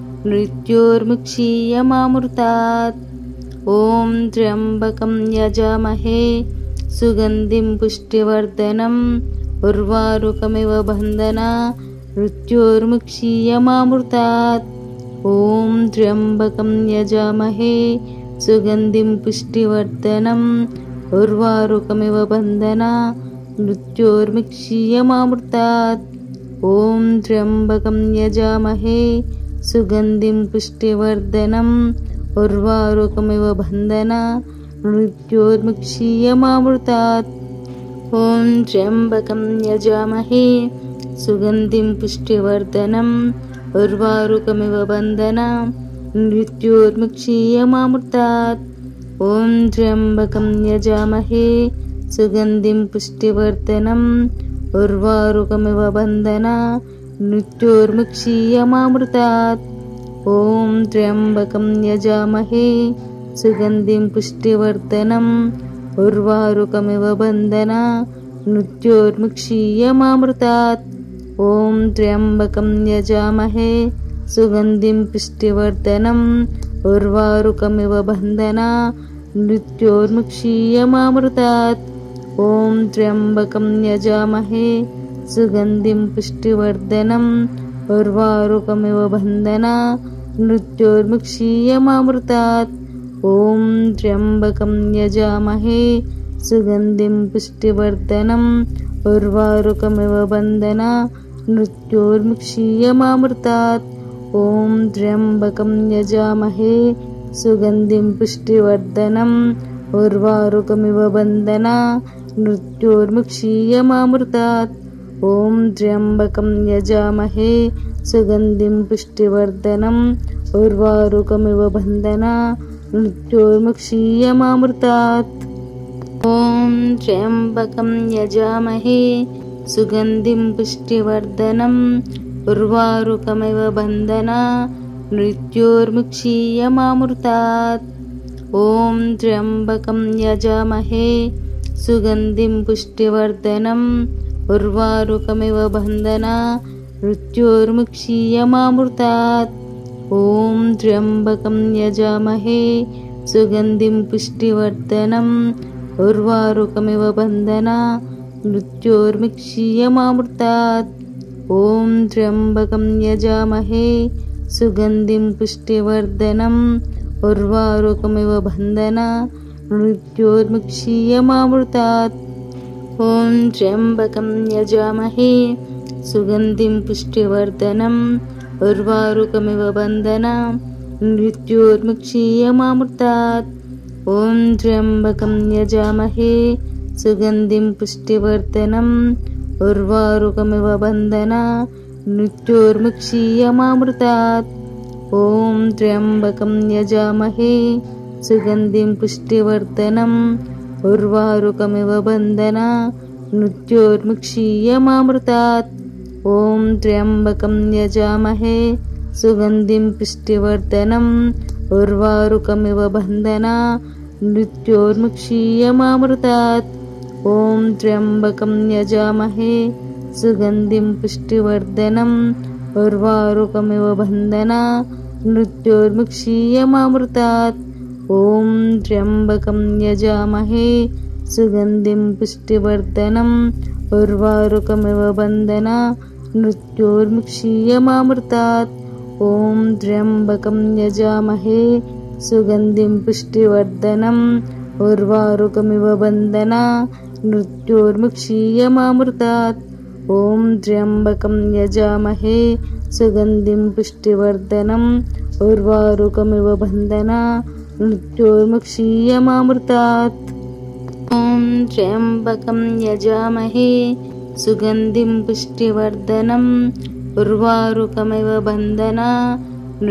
मृत्योर्मुक्षीयमामृतात्। ॐ त्र्यम्बकं यजामहे सुगन्धिं पुष्टिवर्धनम् उर्वारुकमिव बन्धना मृत्योर्मुक्षीयमामृतात्। ॐ त्र्यम्बकं यजामहे सुगन्धिं पुष्टिवर्धनम् उर्वारुकमिव बन्धना मृत्योर्मुक्षीयमामृतात्। ॐ त्र्यम्बकं यजामहे सुगन्धिं पुष्टिवर्धनम् उर्वारुकमिव बन्धना मृत्योर्मुक्षीयमामृतात्। ॐ त्र्यम्बकं यजामहे सुगन्धिं पुष्टिवर्धनम् उर्वारुकमिव बन्धना मृत्योर्मुक्षीयमामृतात्। ॐ त्र्यम्बकं यजामहे सुगन्धिं पुष्टिवर्धनम् उर्वारुकमिव बन्धना मृत्योर्मुक्षीयमामृतात्। ॐ त्र्यम्बकं यजामहे सुगन्धिं पुष्टिवर्धनम् उर्वारुकमिव बन्धना मृत्योर्मुक्षीयमामृतात्। ॐ त्र्यम्बकं यजामहे सुगन्धिं पुष्टिवर्धनम् उर्वारुकमिव बन्धना मृत्योर्मुक्षीयमामृतात्। ॐ त्र्यम्बकं यजामहे सुगन्धिं पुष्टिवर्धनम् उर्वारुकमिव बन्धना मृत्योर्मुक्षीयमामृतात्। ॐ त्र्यम्बकं यजामहे सुगन्धिं पुष्टिवर्धनम् उर्वारुकमिव बन्धना मृत्योर्मुक्षीयमामृतात्। ॐ त्र्यम्बकं यजामहे सुगन्धिं पुष्टिवर्धनम् उर्वारुकमिव बन्धना मृत्योर्मुक्षीयमामृतात्। ॐ त्र्यम्बकं यजामहे सुगन्धिं पुष्टिवर्धनम् उर्वारुकमिव बन्धना मृत्योर्मुक्षीयमामृतात्। ॐ त्र्यम्बकं यजामहे सुगन्धिं पुष्टिवर्धनम् उर्वारुकमिव बन्धना मृत्योर्मुक्षीयमामृतात्। ॐ त्र्यम्बकं यजामहे सुगन्धिं पुष्टिवर्धनम् उर्वारुकमिव बन्धना मृत्योर्मुक्षीयमामृतात्। ॐ त्र्यम्बकं यजामहे सुगन्धिं पुष्टिवर्धनम् उर्वारुकमिव बन्धना मृत्योर्मुक्षीयमामृतात्। ॐ त्र्यम्बकं यजामहे सुगन्धिं पुष्टिवर्धनम् उर्वारुकमिव बन्धनान् मृत्योर्मुक्षीयमामृतात्। ॐ त्र्यम्बकं यजामहे सुगन्धिं पुष्टिवर्धनम् उर्वारुकमिव बन्धनान् मृत्योर्मुक्षीयमामृतात्। ॐ त्र्यम्बकं यजामहे सुगन्धिं पुष्टिवर्धनम् उर्वारुकमिव बन्धनान् मृत्योर्मुक्षीयमामृतात्। ॐ त्र्यम्बकं यजामहे सुगन्धिं पुष्टिवर्धनम् उर्वारुकमिव बन्धनान् मृत्योर्मुक्षीयमामृतात्। ॐ त्र्यम्बकं यजामहे सुगन्धिं पुष्टिवर्धनम् उर्वारुकमिव बन्धनान् मृत्योर्मुक्षीयमामृतात्। ॐ त्र्यम्बकं यजामहे सुगन्धिं पुष्टिवर्धनम् उर्वारुकमिव बन्धनान् मृत्योर्मुक्षीयमामृतात्। ॐ त्र्यम्बकं यजामहे सुगन्धिं पुष्टिवर्धनम् उर्वारुकमिव बन्धनान् मृत्योर्मुक्षीयमामृतात्। ॐ त्र्यम्बकं यजामहे सुगन्धिं पुष्टिवर्धनम् उर्वारुकमिव बन्धनान् मृत्योर्मुक्षीयमामृतात्। ॐ त्र्यम्बकं यजामहे सुगन्धिं पुष्टिवर्धनम् उर्वारुकमिव बन्धनान् मृत्योर्मुक्षीयमामृतात्। ॐ त्र्यम्बकं यजामहे सुगन्धिं पुष्टिवर्धनम् उर्वारुकमिव बन्धनान्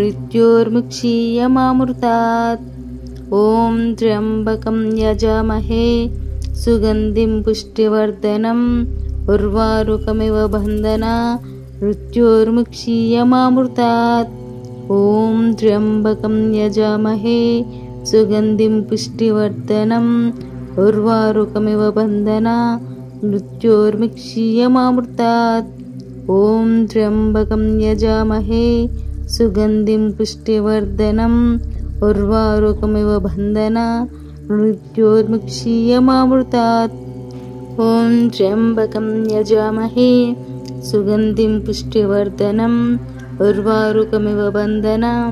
मृत्योर्मुक्षीयमामृतात्। ॐ त्र्यम्बकं यजामहे सुगन्धिं पुष्टिवर्धनम् उर्वारुकमिव बन्धनान् मृत्योर्मुक्षीयमामृतात्। ॐ त्र्यम्बकं यजामहे सुगन्धिं पुष्टिवर्धनम् उर्वारुकमिव बन्धनान् मृत्योर्मुक्षीयमामृतात्। ॐ त्र्यम्बकं यजामहे सुगन्धिं पुष्टिवर्धनम् उर्वारुकमिव बन्धनान् मृत्योर्मुक्षीयमामृतात्। ॐ त्र्यम्बकं यजामहे सुगन्धिं पुष्टिवर्धनम् उर्वारुकमिव बन्धनान्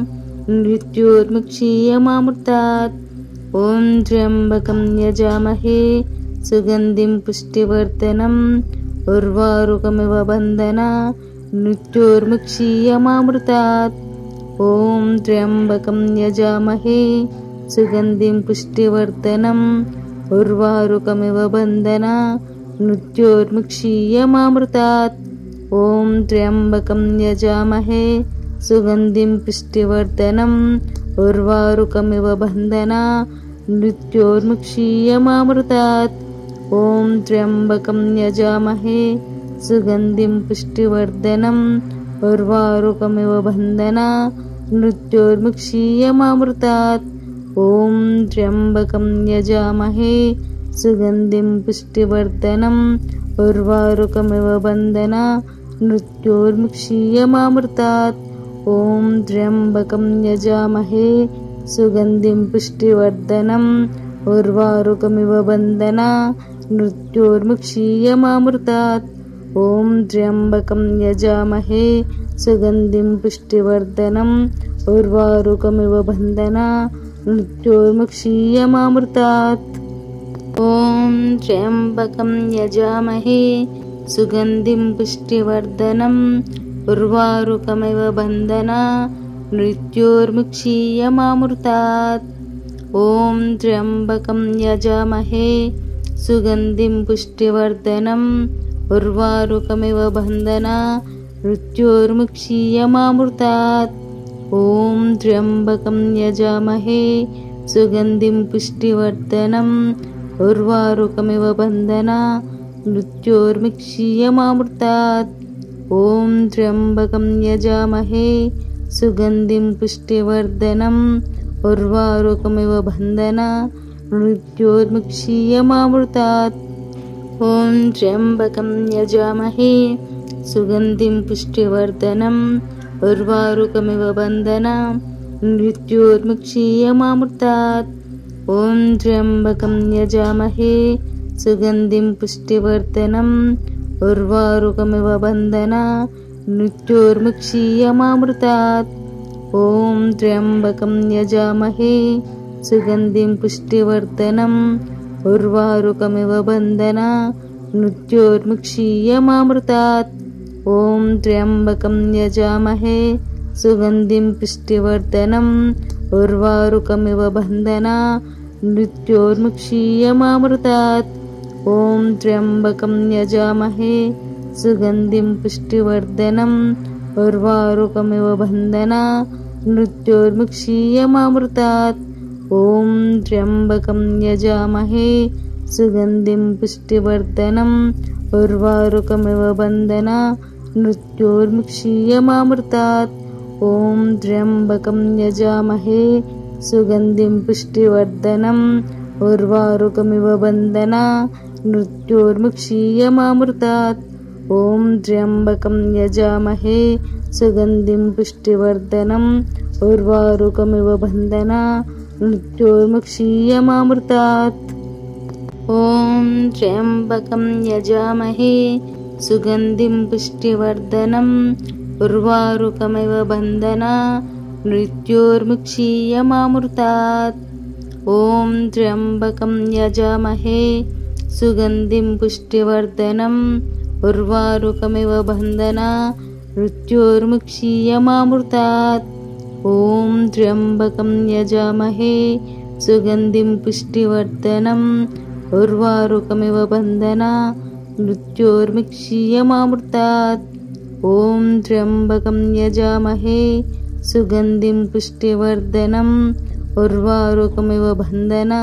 मृत्योर्मुक्षीयमामृतात्। ॐ त्र्यम्बकं यजामहे सुगन्धिं पुष्टिवर्धनम् उर्वारुकमिव बन्धनान् मृत्योर्मुक्षीयमामृतात्। ॐ त्र्यम्बकं यजामहे सुगन्धिं पुष्टिवर्धनम् उर्वारुकमिव बन्धनान् मृत्योर्मुक्षीयमामृतात्। ॐ त्र्यम्बकं यजामहे सुगन्धिं पुष्टिवर्धनम् उर्वारुकमिव बन्धनान् मृत्योर्मुक्षीयमामृतात्। ॐ त्र्यम्बकं यजामहे सुगन्धिं पुष्टिवर्धनम् उर्वारुकमिव बन्धनान् मृत्योर्मुक्षीयमामृतात्। ॐ त्र्यम्बकं यजामहे सुगन्धिं पुष्टिवर्धनम् उर्वारुकमिव बन्धनान् मृत्योर्मुक्षीयमामृतात्। ॐ त्र्यम्बकं यजामहे सुगन्धिं पुष्टिवर्धनम् उर्वारुकमिव बन्धनान् मृत्योर्मुक्षीयमामृतात्। ॐ त्र्यम्बकं यजामहे सुगन्धिं पुष्टिवर्धनम् उर्वारुकमिव बन्धनान् मृत्योर्मुक्षीयमामृतात्। ॐ त्र्यम्बकं यजामहे सुगन्धिं पुष्टिवर्धनम् उर्वारुकमिव बन्धनान् मृत्योर्मुक्षीयमामृतात्। ॐ त्र्यम्बकं यजामहे सुगन्धिं पुष्टिवर्धनम् उर्वारुकमिव बन्धनान् मृत्योर्मुक्षीयमामृतात्। ॐ त्र्यम्बकं यजामहे सुगन्धिं पुष्टिवर्धनम् उर्वारुकमिव बन्धनान् मृत्योर्मुक्षीयमामृतात्। ॐ त्र्यम्बकं यजामहे सुगन्धिं पुष्टिवर्धनम् उर्वारुकमिव बन्धनान् मृत्योर्मुक्षीयमामृतात्। ॐ त्र्यम्बकं यजामहे सुगन्धिं पुष्टिवर्धनम् उर्वारुकमिव बन्धनान् मृत्योर्मुक्षीयमामृतात्। ॐ त्र्यम्बकं यजामहे सुगन्धिं पुष्टिवर्धनम् उर्वारुकमिव बन्धना मृत्योर्मुक्षीयमामृतात्। ॐ त्र्यम्बकं यजामहे सुगन्धिं पुष्टिवर्धनम् उर्वारुकमिव बन्धना मृत्योर्मुक्षीयमामृतात्। ॐ त्र्यम्बकं यजामहे सुगन्धिं पुष्टिवर्धनम् उर्वारुकमिव बन्धना मृत्योर्मुक्षीयमामृतात्। ॐ त्र्यम्बकं यजामहे सुगन्धिं पुष्टिवर्धनम् उर्वारुकमिव बन्धना मृत्योर्मुक्षीयमामृतात्। ॐ त्र्यम्बकं यजामहे सुगन्धिं पुष्टिवर्धनम् उर्वारुकमिव बन्धना मृत्योर्मुक्षीयमामृतात्। ॐ त्र्यम्बकं यजामहे सुगन्धिं पुष्टिवर्धनम् उर्वारुकमिव बन्धना मृत्योर्मुक्षीयमामृतात्। ॐ त्र्यम्बकं यजामहे सुगन्धिं पुष्टिवर्धनम् उर्वारुकमिव बन्धना मृत्योर्मुक्षीयमामृतात्। ॐ त्र्यम्बकं यजामहे सुगन्धिं पुष्टिवर्धनम् उर्वारुकमिव बन्धना मृत्योर्मुक्षीयमामृतात्। ॐ त्र्यम्बकं यजामहे सुगन्धिं पुष्टिवर्धनम् उर्वारुकमिव बन्धना मृत्योर्मुक्षीयमामृतात्। ॐ त्र्यम्बकं यजामहे सुगन्धिं पुष्टिवर्धनम् उर्वारुकमिव बन्धना मृत्योर्मुक्षीयमामृतात्। ॐ त्र्यम्बकं यजामहे सुगन्धिं पुष्टिवर्धनम् उर्वारुकमिव बन्धना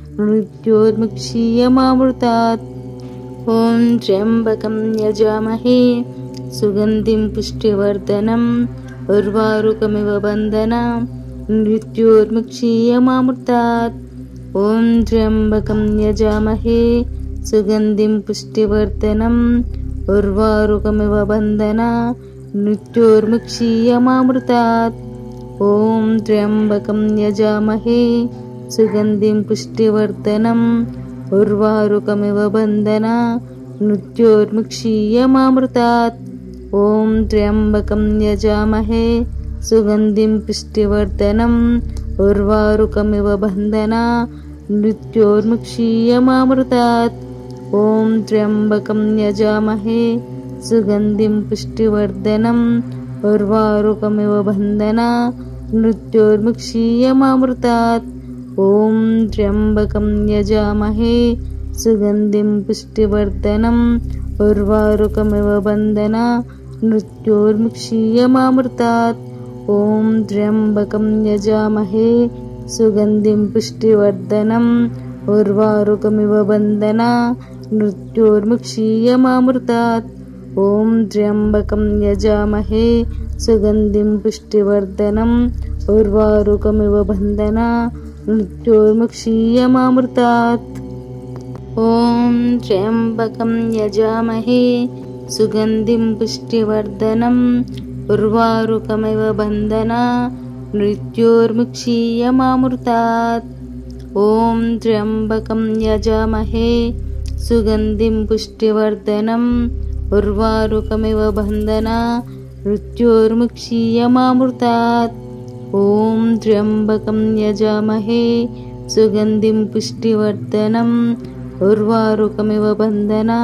मृत्योर्मुक्षीयमामृतात्। ॐ त्र्यम्बकं यजामहे सुगन्धिं पुष्टिवर्धनम् उर्वारुकमिव बन्धना मृत्योर्मुक्षीयमामृतात्। ॐ त्र्यम्बकं यजामहे सुगन्धिं पुष्टिवर्धनम् उर्वारुकमिव बन्धना मृत्योर्मुक्षीयमामृतात्। ॐ त्र्यम्बकं यजामहे सुगन्धिं पुष्टिवर्धनम् उर्वारुकमिव बन्धना मृत्योर्मुक्षीयमामृतात्। ॐ त्र्यम्बकं यजामहे सुगन्धिं पुष्टिवर्धनम् उर्वारुकमिव बन्धना मृत्योर्मुक्षीयमामृतात्। ॐ त्र्यम्बकं यजामहे सुगन्धिं पुष्टिवर्धनम् उर्वारुकमिव बन्धना मृत्योर्मुक्षीयमामृतात्। ॐ त्र्यम्बकं यजामहे सुगन्धिं पुष्टिवर्धनम् उर्वारुकमिव बन्धना मृत्योर्मुक्षीयमामृतात्। ॐ त्र्यम्बकं यजामहे सुगन्धिं पुष्टिवर्धनम् उर्वारुकमिव बन्धना मृत्योर्मुक्षीयमामृतात्। ॐ त्र्यम्बकं यजामहे सुगन्धिं पुष्टिवर्धनम् उर्वारुकमिव बन्धना मृत्योर्मुक्षीयमामृतात्। ॐ त्र्यम्बकं यजामहे सुगन्धिं पुष्टिवर्धनम् उर्वारुकमिव बन्धना मृत्योर्मुक्षीयमामृतात्। ॐ त्र्यम्बकं यजामहे सुगन्धिं पुष्टिवर्धनम् उर्वारुकमिव बन्धना मृत्योर्मुक्षीयमामृतात्। ॐ त्र्यम्बकं यजामहे सुगन्धिं पुष्टिवर्धनम् उर्वारुकमिव बन्धना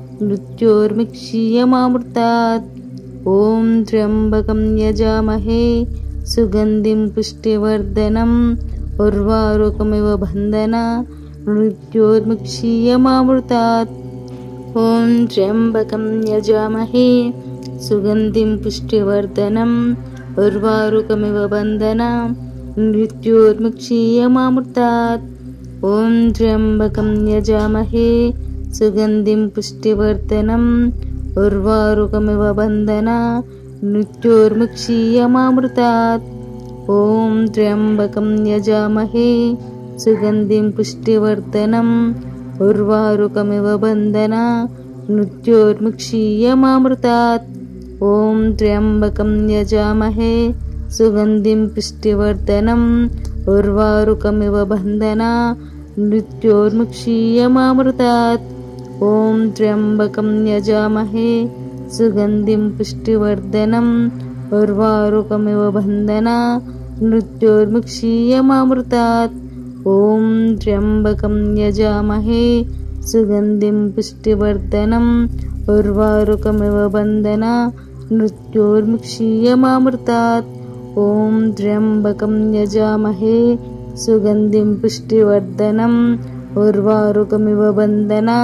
मृत्योर्मुक्षीयमामृतात्। ॐ त्र्यम्बकं यजामहे सुगन्धिं पुष्टिवर्धनम् उर्वारुकमिव बन्धना मृत्योर्मुक्षीयमामृतात्। ॐ त्र्यम्बकं यजामहे सुगन्धिं पुष्टिवर्धनम् उर्वारुकमिव बन्धना मृत्योर्मुक्षीयमामृतात्। ॐ त्र्यम्बकं यजामहे सुगन्धिं पुष्टिवर्धनम् उर्वारुकमिव बन्धना मृत्योर्मुक्षीयमामृतात्। ॐ त्र्यम्बकं यजामहे सुगन्धिं पुष्टिवर्धनम् उर्वारुकमिव बन्धना मृत्योर्मुक्षीयमामृतात्। ॐ त्र्यम्बकं यजामहे सुगन्धिं पुष्टिवर्धनम् उर्वारुकमिव बन्धना मृत्योर्मुक्षीयमामृतात्। ॐ त्र्यम्बकं यजामहे सुगन्धिं पुष्टिवर्धनम् उर्वारुकमिव बन्धना मृत्योर्मुक्षीयमामृतात्। ॐ त्र्यम्बकं यजामहे सुगन्धिं पुष्टिवर्धनम् उर्वारुकमिव बन्धना मृत्योर्मुक्षीयमामृतात्। ॐ त्र्यम्बकं यजामहे सुगन्धिं पुष्टिवर्धनम् उर्वारुकमिव बन्धना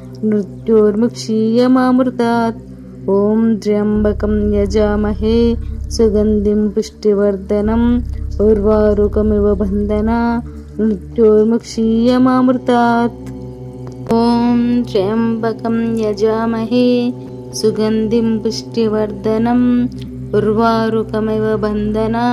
मृत्योर्मुक्षीयमामृतात्। ॐ त्र्यम्बकं यजामहे सुगन्धिं पुष्टिवर्धनम् उर्वारुकमिव बन्धना मृत्योर्मुक्षीयमामृतात्। ॐ त्र्यम्बकं यजामहे सुगन्धिं पुष्टिवर्धनम् उर्वारुकमिव बन्धना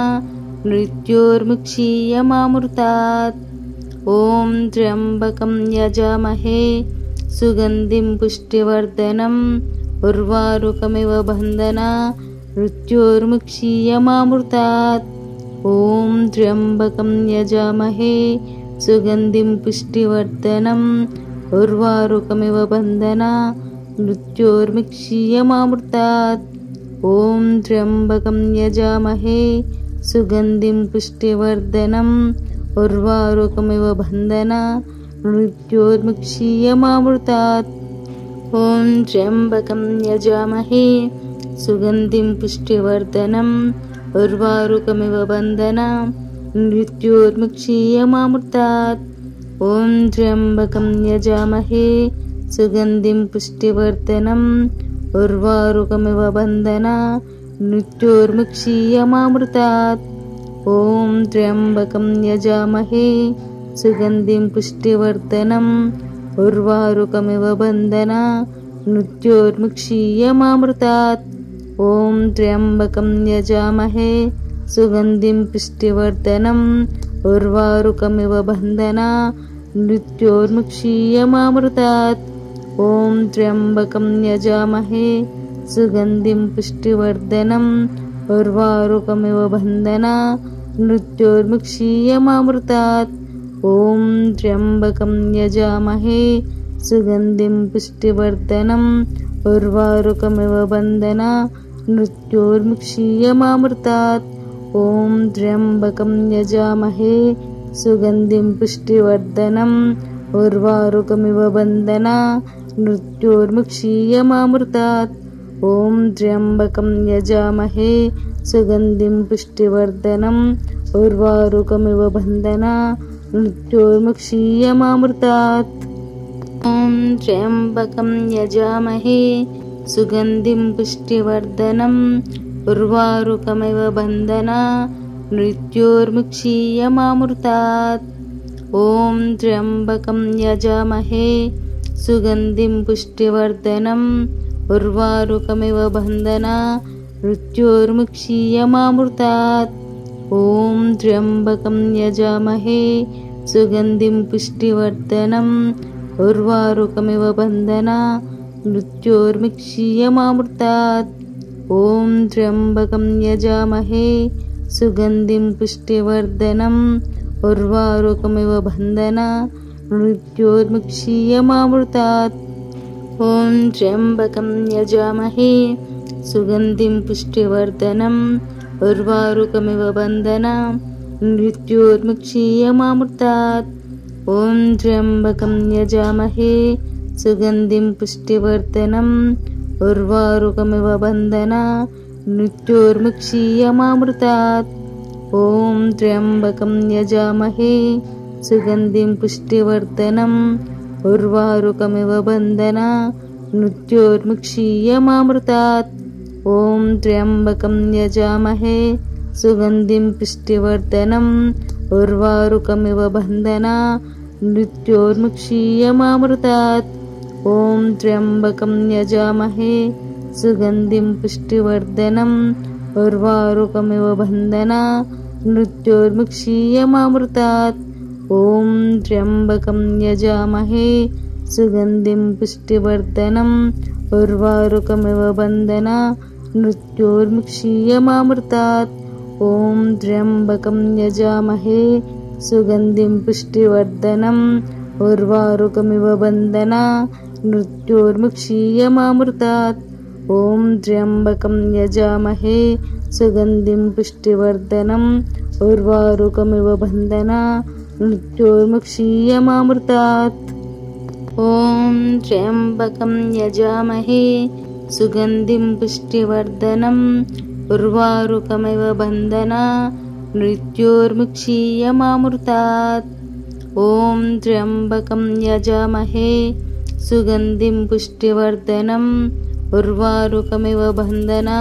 मृत्योर्मुक्षीयमामृतात्। ॐ त्र्यम्बकं यजामहे सुगन्धिं पुष्टिवर्धनम् उर्वारुकमिव बन्धना मृत्योर्मुक्षीयमामृतात्। ॐ त्र्यम्बकं यजामहे सुगन्धिं पुष्टिवर्धनम् उर्वारुकमिव बन्धना मृत्योर्मुक्षीयमामृतात्। ॐ त्र्यम्बकं यजामहे सुगन्धिं पुष्टिवर्धनम् उर्वारुकमिव बन्धना मृत्योर्मुक्षीयमामृतात्। ॐ त्र्यम्बकं यजामहे सुगन्धिं पुष्टिवर्धनम् उर्वारुकमिव बन्धना मृत्योर्मुक्षीयमामृतात्। ॐ त्र्यम्बकं यजामहे सुगन्धिं पुष्टिवर्धनम् उर्वारुकमिव बन्धना मृत्योर्मुक्षीयमामृतात्। ॐ त्र्यम्बकं यजामहे सुगन्धिं पुष्टिवर्धनम् उर्वारुकमिव बन्धना मृत्योर्मुक्षीयमामृतात्। ॐ त्र्यम्बकं यजामहे सुगन्धिं पुष्टिवर्धनम् उर्वारुकमिव बन्धना मृत्योर्मुक्षीयमामृतात्। ॐ त्र्यम्बकं यजामहे सुगन्धिं पुष्टिवर्धनम् उर्वारुकमिव बन्धना मृत्योर्मुक्षीयमामृतात्। ॐ त्र्यम्बकं यजामहे सुगन्धिं पुष्टिवर्धनम् उर्वारुकमिव बन्धना मृत्योर्मुक्षीयमामृतात्। ॐ त्र्यम्बकं यजामहे सुगन्धिं पुष्टिवर्धनम् उर्वारुकमिव बन्धना मृत्योर्मुक्षीयमामृतात्। ॐ त्र्यम्बकं यजामहे सुगन्धिं पुष्टिवर्धनम् उर्वारुकमिव बन्धना मृत्योर्मुक्षीयमामृतात्। ॐ त्र्यम्बकं यजामहे सुगन्धिं पुष्टिवर्धनम् उर्वारुकमिव बन्धना मृत्योर्मुक्षीयमामृतात्। ॐ त्र्यम्बकं यजामहे सुगन्धिं पुष्टिवर्धनम् उर्वारुकमिव बन्धना मृत्योर्मुक्षीयमामृतात्। ॐ त्र्यम्बकं यजामहे सुगन्धिं पुष्टिवर्धनम् उर्वारुकमिव बन्धना मृत्योर्मुक्षीयमामृतात्। ॐ त्र्यम्बकं यजामहे सुगन्धिं पुष्टिवर्धनम् उर्वारुकमिव बन्धना मृत्योर्मुक्षीयमामृतात्। ॐ त्र्यम्बकं यजामहे सुगन्धिं पुष्टिवर्धनम् उर्वारुकमिव बन्धना मृत्योर्मुक्षीयमामृतात्। ॐ त्र्यम्बकं यजामहे सुगन्धिं पुष्टिवर्धनम् उर्वारुकमिव बन्धना मृत्योर्मुक्षीयमामृतात्। ॐ त्र्यम्बकं यजामहे सुगन्धिं पुष्टिवर्धनम् उर्वारुकमिव बन्धना मृत्योर्मुक्षीयमामृतात्। ॐ त्र्यम्बकं यजामहे सुगन्धिं पुष्टिवर्धनम् उर्वारुकमिव बन्धना मृत्योर्मुक्षीयमामृतात्। ॐ त्र्यम्बकं यजामहे सुगन्धिं पुष्टिवर्धनम् उर्वारुकमिव बन्धना मृत्योर्मुक्षीयमामृतात्। ॐ त्र्यम्बकं यजामहे सुगन्धिं पुष्टिवर्धनम् उर्वारुकमिव बन्धना मृत्योर्मुक्षीयमामृतात्। ॐ त्र्यम्बकं यजामहे सुगन्धिं पुष्टिवर्धनम् उर्वारुकमिव बन्धना मृत्योर्मुक्षीयमामृतात्। ॐ त्र्यम्बकं यजामहे सुगन्धिं पुष्टिवर्धनम् उर्वारुकमिव बन्धना मृत्योर्मुक्षीयमामृतात्। ॐ त्र्यम्बकं यजामहे सुगन्धिं पुष्टिवर्धनम् उर्वारुकमिव बन्धना मृत्योर्मुक्षीयमामृतात्। ॐ त्र्यम्बकं यजामहे सुगन्धिं पुष्टिवर्धनम् उर्वारुकमिव बन्धना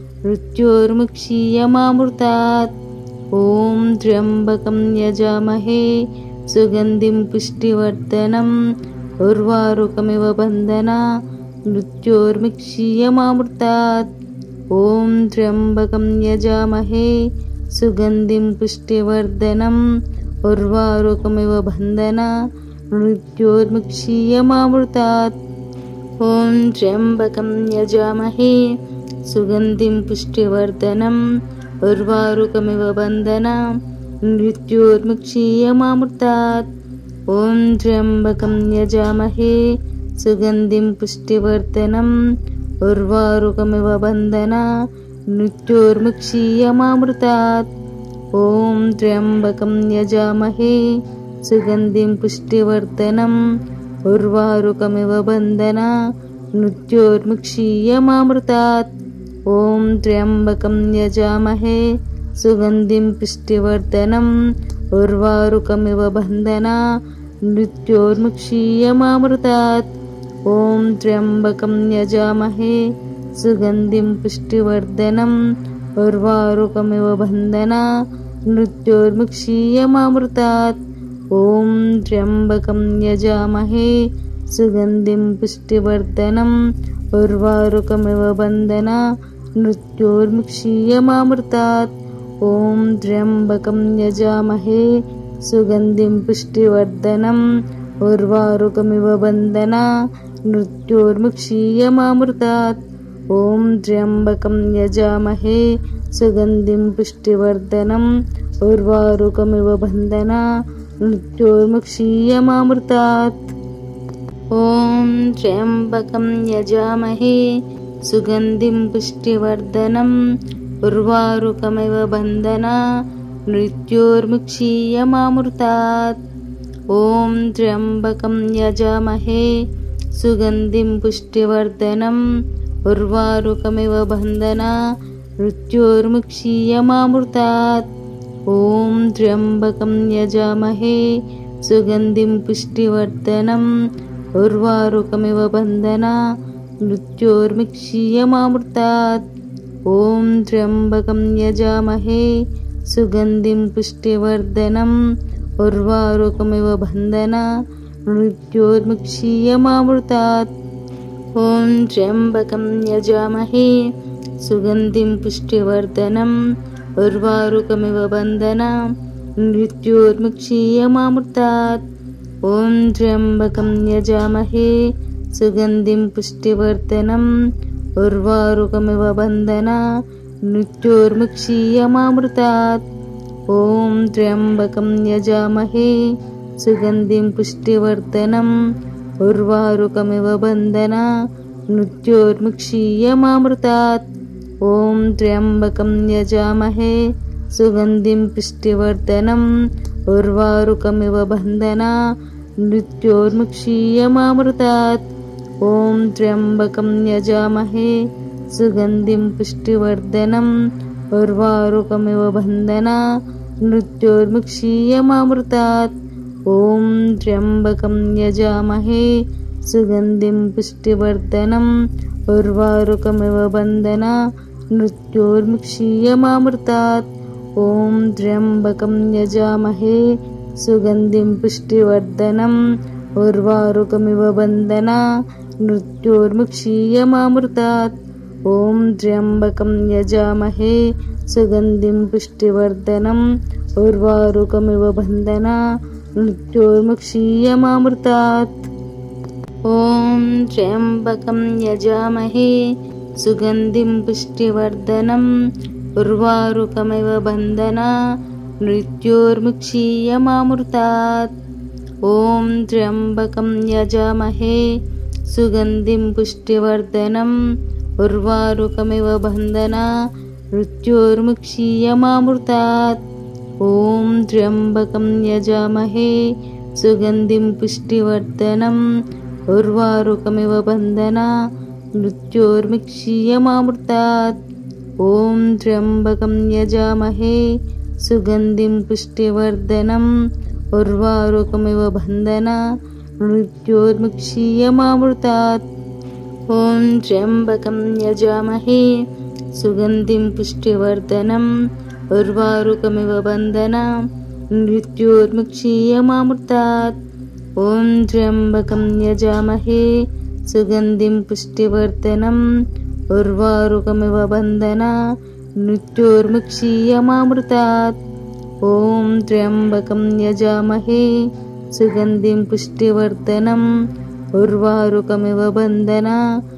मृत्योर्मुक्षीयमामृतात्। ॐ त्र्यम्बकं यजामहे सुगन्धिं पुष्टिवर्धनम् उर्वारुकमिव बन्धना मृत्योर्मुक्षीयमामृतात्। ॐ त्र्यम्बकं यजामहे सुगन्धिं पुष्टिवर्धनम् उर्वारुकमिव बन्धना मृत्योर्मुक्षीयमामृतात्। ॐ त्र्यम्बकं यजामहे सुगन्धिं पुष्टिवर्धनम् उर्वारुकमिव बन्धना मृत्योर्मुक्षीयमामृतात्। ॐ त्र्यम्बकं यजामहे सुगन्धिं पुष्टिवर्धनम् उर्वारुकमिव बन्धना मृत्योर्मुक्षीयमामृतात्। ॐ त्र्यम्बकं यजामहे सुगन्धिं पुष्टिवर्धनम् उर्वारुकमिव बन्धना मृत्योर्मुक्षीयमामृतात्। ॐ त्र्यम्बकं यजामहे सुगन्धिं पुष्टिवर्धनम् उर्वारुकमिव बन्धना मृत्योर्मुक्षीयमामृतात्। ॐ त्र्यम्बकं यजामहे सुगन्धिं पुष्टिवर्धनम् उर्वारुकमिव बन्धना मृत्योर्मुक्षीयमामृतात्। ॐ त्र्यम्बकं यजामहे सुगन्धिं पुष्टिवर्धनम् उर्वारुकमिव बन्धना मृत्योर्मुक्षीयमामृतात्। ॐ त्र्यम्बकं यजामहे सुगन्धिं पुष्टिवर्धनम् उर्वारुकमिव बन्धना मृत्योर्मुक्षीयमामृतात्। ॐ त्र्यम्बकं यजामहे सुगन्धिं पुष्टिवर्धनम् उर्वारुकमिव बन्धना मृत्योर्मुक्षीयमामृतात्। ॐ त्र्यम्बकं यजामहे सुगन्धिं पुष्टिवर्धनम् उर्वारुकमिव बन्धना मृत्योर्मुक्षीयमामृतात्। ॐ त्र्यम्बकं यजामहे सुगन्धिं पुष्टिवर्धनम् उर्वारुकमिव बन्धना मृत्योर्मुक्षीयमामृतात्। ॐ त्र्यम्बकं यजामहे सुगन्धिं पुष्टिवर्धनम् उर्वारुकमिव बन्धना मृत्योर्मुक्षीयमामृतात्। ॐ त्र्यम्बकं यजामहे सुगन्धिं पुष्टिवर्धनम् उर्वारुकमिव बन्धना मृत्योर्मुक्षीयमामृतात्। ॐ त्र्यम्बकं यजामहे सुगन्धिं पुष्टिवर्धनम् उर्वारुकमिव बन्धना मृत्योर्मुक्षीयमामृतात्। ॐ त्र्यम्बकं यजामहे सुगन्धिं पुष्टिवर्धनम् उर्वारुकमिव बन्धना मृत्योर्मुक्षीयमामृतात्। ॐ त्र्यम्बकं यजामहे सुगन्धिं पुष्टिवर्धनम् उर्वारुकमिव बन्धना मृत्योर्मुक्षीयमामृतात्। ॐ त्र्यम्बकं यजामहे सुगन्धिं पुष्टिवर्धनम् उर्वारुकमिव बन्धना मृत्योर्मुक्षीयमामृतात्। ॐ त्र्यम्बकं यजामहे सुगन्धिं पुष्टिवर्धनम् उर्वारुकमिव बन्धना मृत्योर्मुक्षीयमामृतात्। ॐ त्र्यम्बकं यजामहे सुगन्धिं पुष्टिवर्धनम् उर्वारुकमिव बन्धना मृत्योर्मुक्षीयमामृतात्। ॐ त्र्यम्बकं यजामहे सुगन्धिं पुष्टिवर्धनम् उर्वारुकमिव बन्धना मृत्योर्मुक्षीयमामृतात्। ॐ त्र्यम्बकं यजामहे सुगन्धिं पुष्टिवर्धनम् उर्वारुकमिव बन्धना मृत्योर्मुक्षीयमामृतात्। ॐ त्र्यम्बकं यजामहे सुगन्धिं पुष्टिवर्धनम् उर्वारुकमिव बन्धना मृत्योर्मुक्षीयमामृतात्। ॐ त्र्यम्बकं यजामहे सुगन्धिं पुष्टिवर्धनम् उर्वारुकमिव बन्धना मृत्योर्मुक्षीयमामृतात्। ॐ त्र्यम्बकं यजामहे सुगन्धिं पुष्टिवर्धनम् उर्वारुकमिव बन्धना मृत्योर्मुक्षीयमामृतात्। ॐ त्र्यम्बकं यजामहे सुगन्धिं पुष्टिवर्धनम् उर्वारुकमिव बन्धना मृत्योर्मुक्षीयमामृतात्। ॐ त्र्यम्बकं यजामहे सुगन्धिं पुष्टिवर्धनम् उर्वारुकमिव बन्धना मृत्योर्मुक्षीयमामृतात्। ॐ त्र्यम्बकं यजामहे सुगन्धिं पुष्टिवर्धनम् उर्वारुकमिव बन्धना मृत्योर्मुक्षीयमामृतात्। ॐ त्र्यम्बकं यजामहे सुगन्धिं पुष्टिवर्धनम् उर्वारुकमिव बन्धना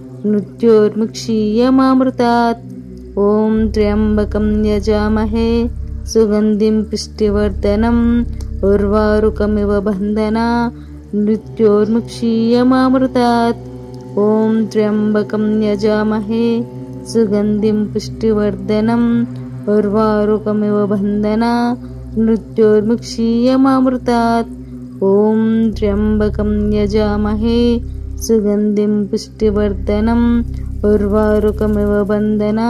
मृत्योर्मुक्षीयमामृतात्। ॐ त्र्यम्बकं यजामहे सुगन्धिं पुष्टिवर्धनम् उर्वारुकमिव बन्धना मृत्योर्मुक्षीयमामृतात्। ॐ त्र्यम्बकं यजामहे सुगन्धिं पुष्टिवर्धनम् उर्वारुकमिव बन्धना मृत्योर्मुक्षीयमामृतात्। ॐ त्र्यम्बकं यजामहे सुगन्धिं पुष्टिवर्धनम् उर्वारुकमिव बन्धना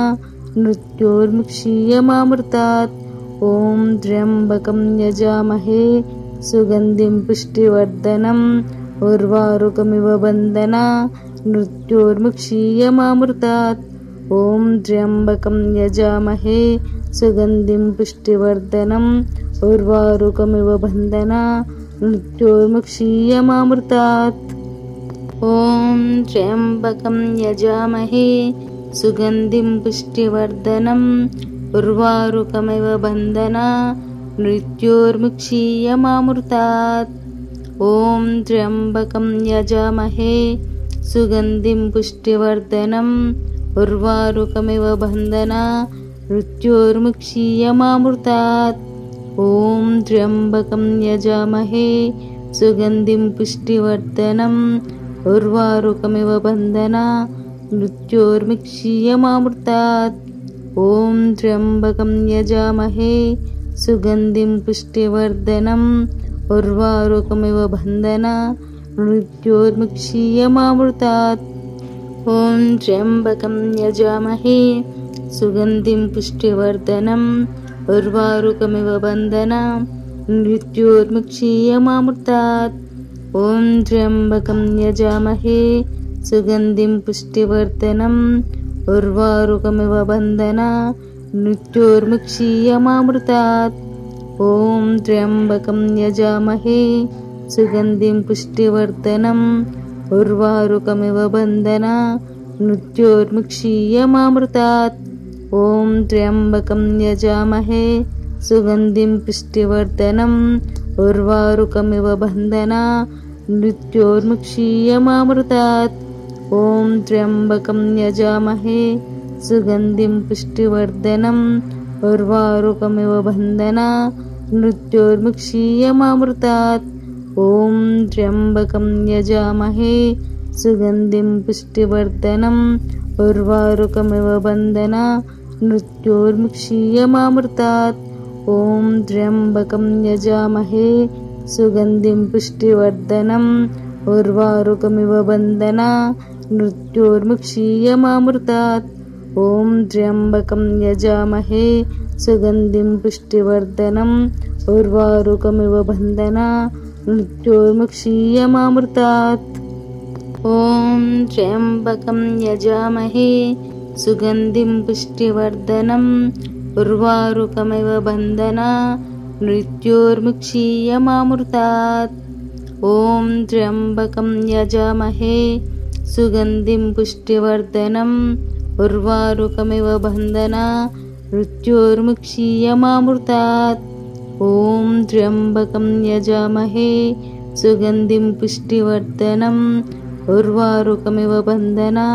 मृत्योर्मुक्षीयमामृतात्। ॐ त्र्यम्बकं यजामहे सुगन्धिं पुष्टिवर्धनम् उर्वारुकमिव बन्धना मृत्योर्मुक्षीयमामृतात्। ॐ त्र्यम्बकं यजामहे सुगन्धिं पुष्टिवर्धनम् उर्वारुकमिव बन्धना मृत्योर्मुक्षीयमामृतात्। ॐ त्र्यम्बकं यजामहे सुगन्धिं पुष्टिवर्धनम् उर्वारुकमिव बन्धना मृत्योर्मुक्षीयमामृतात्। ॐ त्र्यम्बकं यजामहे सुगन्धिं पुष्टिवर्धनम् उर्वारुकमिव बन्धना मृत्योर्मुक्षीयमामृतात्। ॐ त्र्यम्बकं यजामहे सुगन्धिं पुष्टिवर्धनम् उर्वारुकमिव बन्धना मृत्योर्मुक्षीयमामृतात्। ॐ त्र्यम्बकं यजामहे सुगन्धिं पुष्टिवर्धनम् उर्वारुकमिव बन्धना मृत्योर्मुक्षीयमामृतात्। ॐ त्र्यम्बकं यजामहे सुगन्धिं पुष्टिवर्धनम् उर्वारुकमिव बन्धना मृत्योर्मुक्षीयमामृतात्। ॐ त्र्यम्बकं यजामहे सुगन्धिं पुष्टिवर्धनम् उर्वारुकमिव बन्धना मृत्योर्मुक्षीयमामृतात्। ॐ त्र्यम्बकं यजामहे सुगन्धिं पुष्टिवर्धनम् उर्वारुकमिव बन्धना मृत्योर्मुक्षीयमामृतात्। ॐ त्र्यम्बकं यजामहे सुगन्धिं पुष्टिवर्धनम् उर्वारुकमिव बन्धना मृत्योर्मुक्षीयमामृतात्। ॐ त्र्यम्बकं यजामहे सुगन्धिं पुष्टिवर्धनम् उर्वारुकमिव बन्धना मृत्योर्मुक्षीयमामृतात्। ॐ त्र्यम्बकं यजामहे सुगन्धिं पुष्टिवर्धनम् उर्वारुकमिव बन्धना मृत्योर्मुक्षीयमामृतात्। ॐ त्र्यम्बकं यजामहे सुगन्धिं पुष्टिवर्धनम् उर्वारुकमिव बन्धना मृत्योर्मुक्षीयमामृतात्। ॐ त्र्यम्बकं यजामहे सुगन्धिं पुष्टिवर्धनम् उर्वारुकमिव बन्धना मृत्योर्मुक्षीयमामृतात्। ॐ त्र्यम्बकं यजामहे सुगन्धिं पुष्टिवर्धनम् उर्वारुकमिव बन्धना मृत्योर्मुक्षीयमामृतात्। ॐ त्र्यम्बकं यजामहे सुगन्धिं पुष्टिवर्धनम् उर्वारुकमिव बन्धना मृत्योर्मुक्षीयमामृतात्। ॐ त्र्यम्बकं यजामहे सुगन्धिं पुष्टिवर्धनम् उर्वारुकमिव बन्धना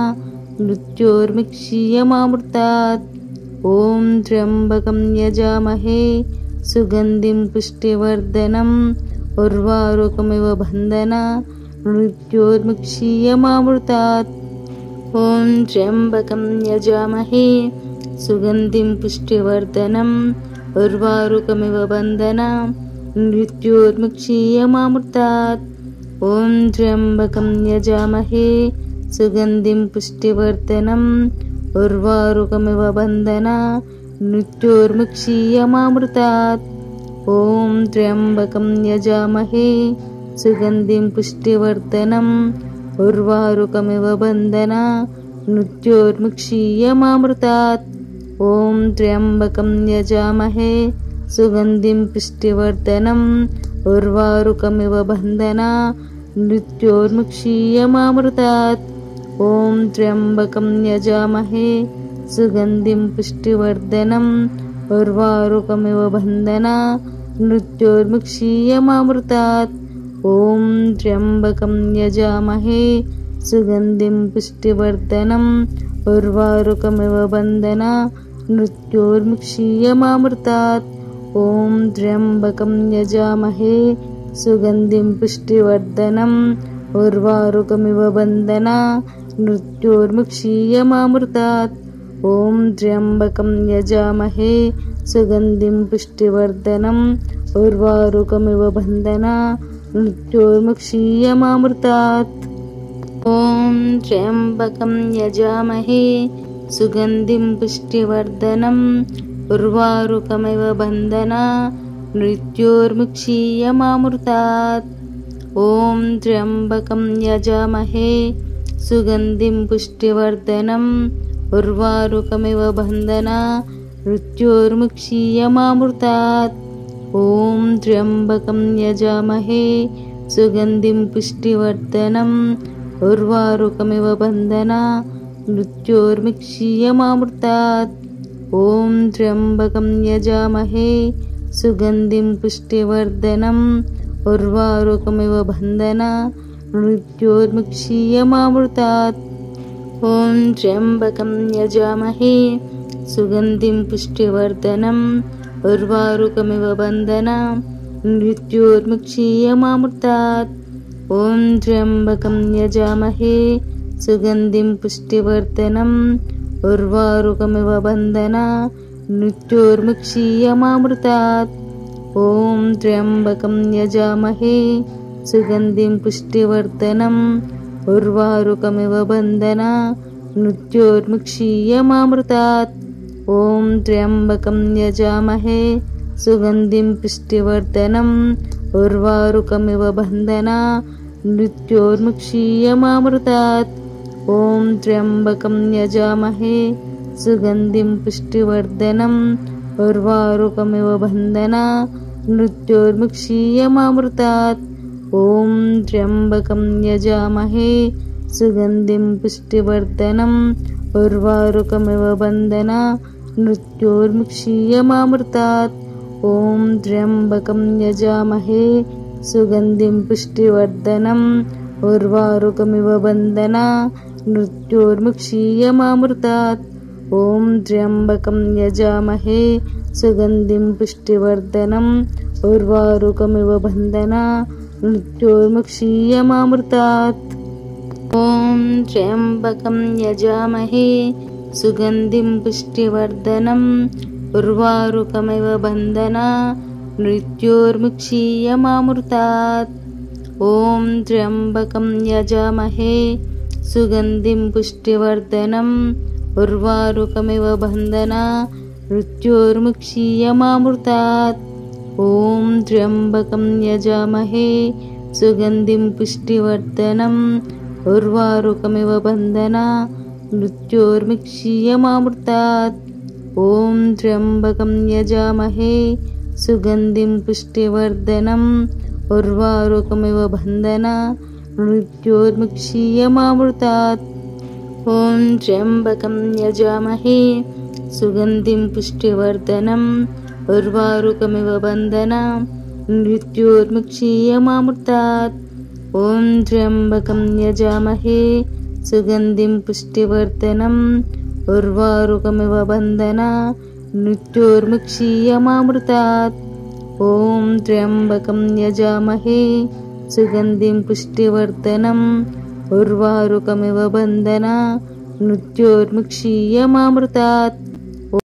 मृत्योर्मुक्षीयमामृतात्। ॐ त्र्यम्बकं यजामहे सुगन्धिं पुष्टिवर्धनम् उर्वारुकमिव बन्धना मृत्योर्मुक्षीयमामृतात्। ॐ त्र्यम्बकं यजामहे सुगन्धिं पुष्टिवर्धनम् उर्वारुकमिव बन्धनान् मृत्योर्मुक्षीयमामृतात्। ॐ त्र्यम्बकं यजामहे सुगन्धिं पुष्टिवर्धनम् उर्वारुकमिव बन्धनान् मृत्योर्मुक्षीयमामृतात्। ॐ त्र्यम्बकं यजामहे सुगन्धिं पुष्टिवर्धनम् उर्वारुकमिव बन्धनान् मृत्योर्मुक्षीयमामृतात्। ॐ त्र्यम्बकं यजामहे सुगन्धिं पुष्टिवर्धनम् उर्वारुकमिव बन्धनान् मृत्योर्मुक्षीयमामृतात्। ॐ त्र्यम्बकं यजामहे सुगन्धिं पुष्टिवर्धनम् उर्वारुकमिव बन्धनान् मृत्योर्मुक्षीयमामृतात्। ॐ त्र्यम्बकं यजामहे सुगन्धिं पुष्टिवर्धनम् उर्वारुकमिव बन्धनान् मृत्योर्मुक्षीयमामृतात्। ॐ त्र्यम्बकं यजामहे सुगन्धिं पुष्टिवर्धनम् उर्वारुकमिव बन्धनान् मृत्योर्मुक्षीयमामृतात्। ॐ त्र्यम्बकं यजामहे सुगन्धिं पुष्टिवर्धनम् उर्वारुकमिव बन्धनान् मृत्योर्मुक्षीयमामृतात्। ॐ त्र्यम्बकं यजामहे सुगन्धिं पुष्टिवर्धनम् उर्वारुकमिव बन्धनान् मृत्योर्मुक्षीयमामृतात्। ॐ त्र्यम्बकं यजामहे सुगन्धिं पुष्टिवर्धनम् उर्वारुकमिव बन्धनान् मृत्योर्मुक्षीयमामृतात्। ॐ त्र्यम्बकं यजामहे सुगन्धिं पुष्टिवर्धनम् उर्वारुकमिव बन्धनान् मृत्योर्मुक्षीयमामृतात्। ॐ त्र्यम्बकं यजामहे सुगन्धिं पुष्टिवर्धनम् उर्वारुकमिव बन्धनान् मृत्योर्मुक्षीयमामृतात्। ॐ त्र्यम्बकं यजामहे सुगन्धिं पुष्टिवर्धनम् उर्वारुकमिव बन्धनान् मृत्योर्मुक्षीयमामृतात्। ॐ त्र्यम्बकं यजामहे सुगन्धिं पुष्टिवर्धनम् उर्वारुकमिव बन्धनान् मृत्योर्मुक्षीयमामृतात्। ॐ त्र्यम्बकं यजामहे सुगन्धिं पुष्टिवर्धनम् उर्वारुकमिव बन्धनान् मृत्योर्मुक्षीयमामृतात्। ॐ त्र्यम्बकं यजामहे सुगन्धिं पुष्टिवर्धनम् उर्वारुकमिव बन्धनान् मृत्योर्मुक्षीयमामृतात्। ॐ त्र्यम्बकं यजामहे सुगन्धिं पुष्टिवर्धनम् उर्वारुकमिव बन्धनान् मृत्योर्मुक्षीयमामृतात्। ॐ त्र्यम्बकं यजामहे सुगन्धिं पुष्टिवर्धनम् उर्वारुकमिव बन्धनान् मृत्योर्मुक्षीयमामृतात्। ॐ त्र्यम्बकं यजामहे सुगन्धिं पुष्टिवर्धनम् उर्वारुकमिव बन्धनान् मृत्योर्मुक्षीयमामृतात्। ॐ त्र्यम्बकं यजामहे सुगन्धिं पुष्टिवर्धनम् उर्वारुकमिव बन्धनान् मृत्योर्मुक्षीयमामृतात्। ॐ त्र्यम्बकं यजामहे सुगन्धिं पुष्टिवर्धनम् उर्वारुकमिव बन्धनान् मृत्योर्मुक्षीयमामृतात्। ॐ त्र्यम्बकं यजामहे सुगन्धिं पुष्टिवर्धनम् उर्वारुकमिव बन्धनान् मृत्योर्मुक्षीयमामृतात्। ॐ त्र्यम्बकं यजामहे सुगन्धिं पुष्टिवर्धनम् उर्वारुकमिव बन्धनान् मृत्योर्मुक्षीयमामृतात्। ॐ त्र्यम्बकं यजामहे सुगन्धिं पुष्टिवर्धनम् उर्वारुकमिव बन्धनान् मृत्योर्मुक्षीयमामृतात्। ॐ त्र्यम्बकं यजामहे सुगन्धिं पुष्टिवर्धनम् उर्वारुकमिव बन्धनान् मृत्योर्मुक्षीयमामृतात्। ॐ त्र्यम्बकं यजामहे सुगन्धिं पुष्टिवर्धनम् उर्वारुकमिव बन्धनान् मृत्योर्मुक्षीयमामृतात्। ॐ त्र्यम्बकं यजामहे सुगन्धिं पुष्टिवर्धनम् उर्वारुकमिव बन्धना मृत्योर्मुक्षीयमामृतात्।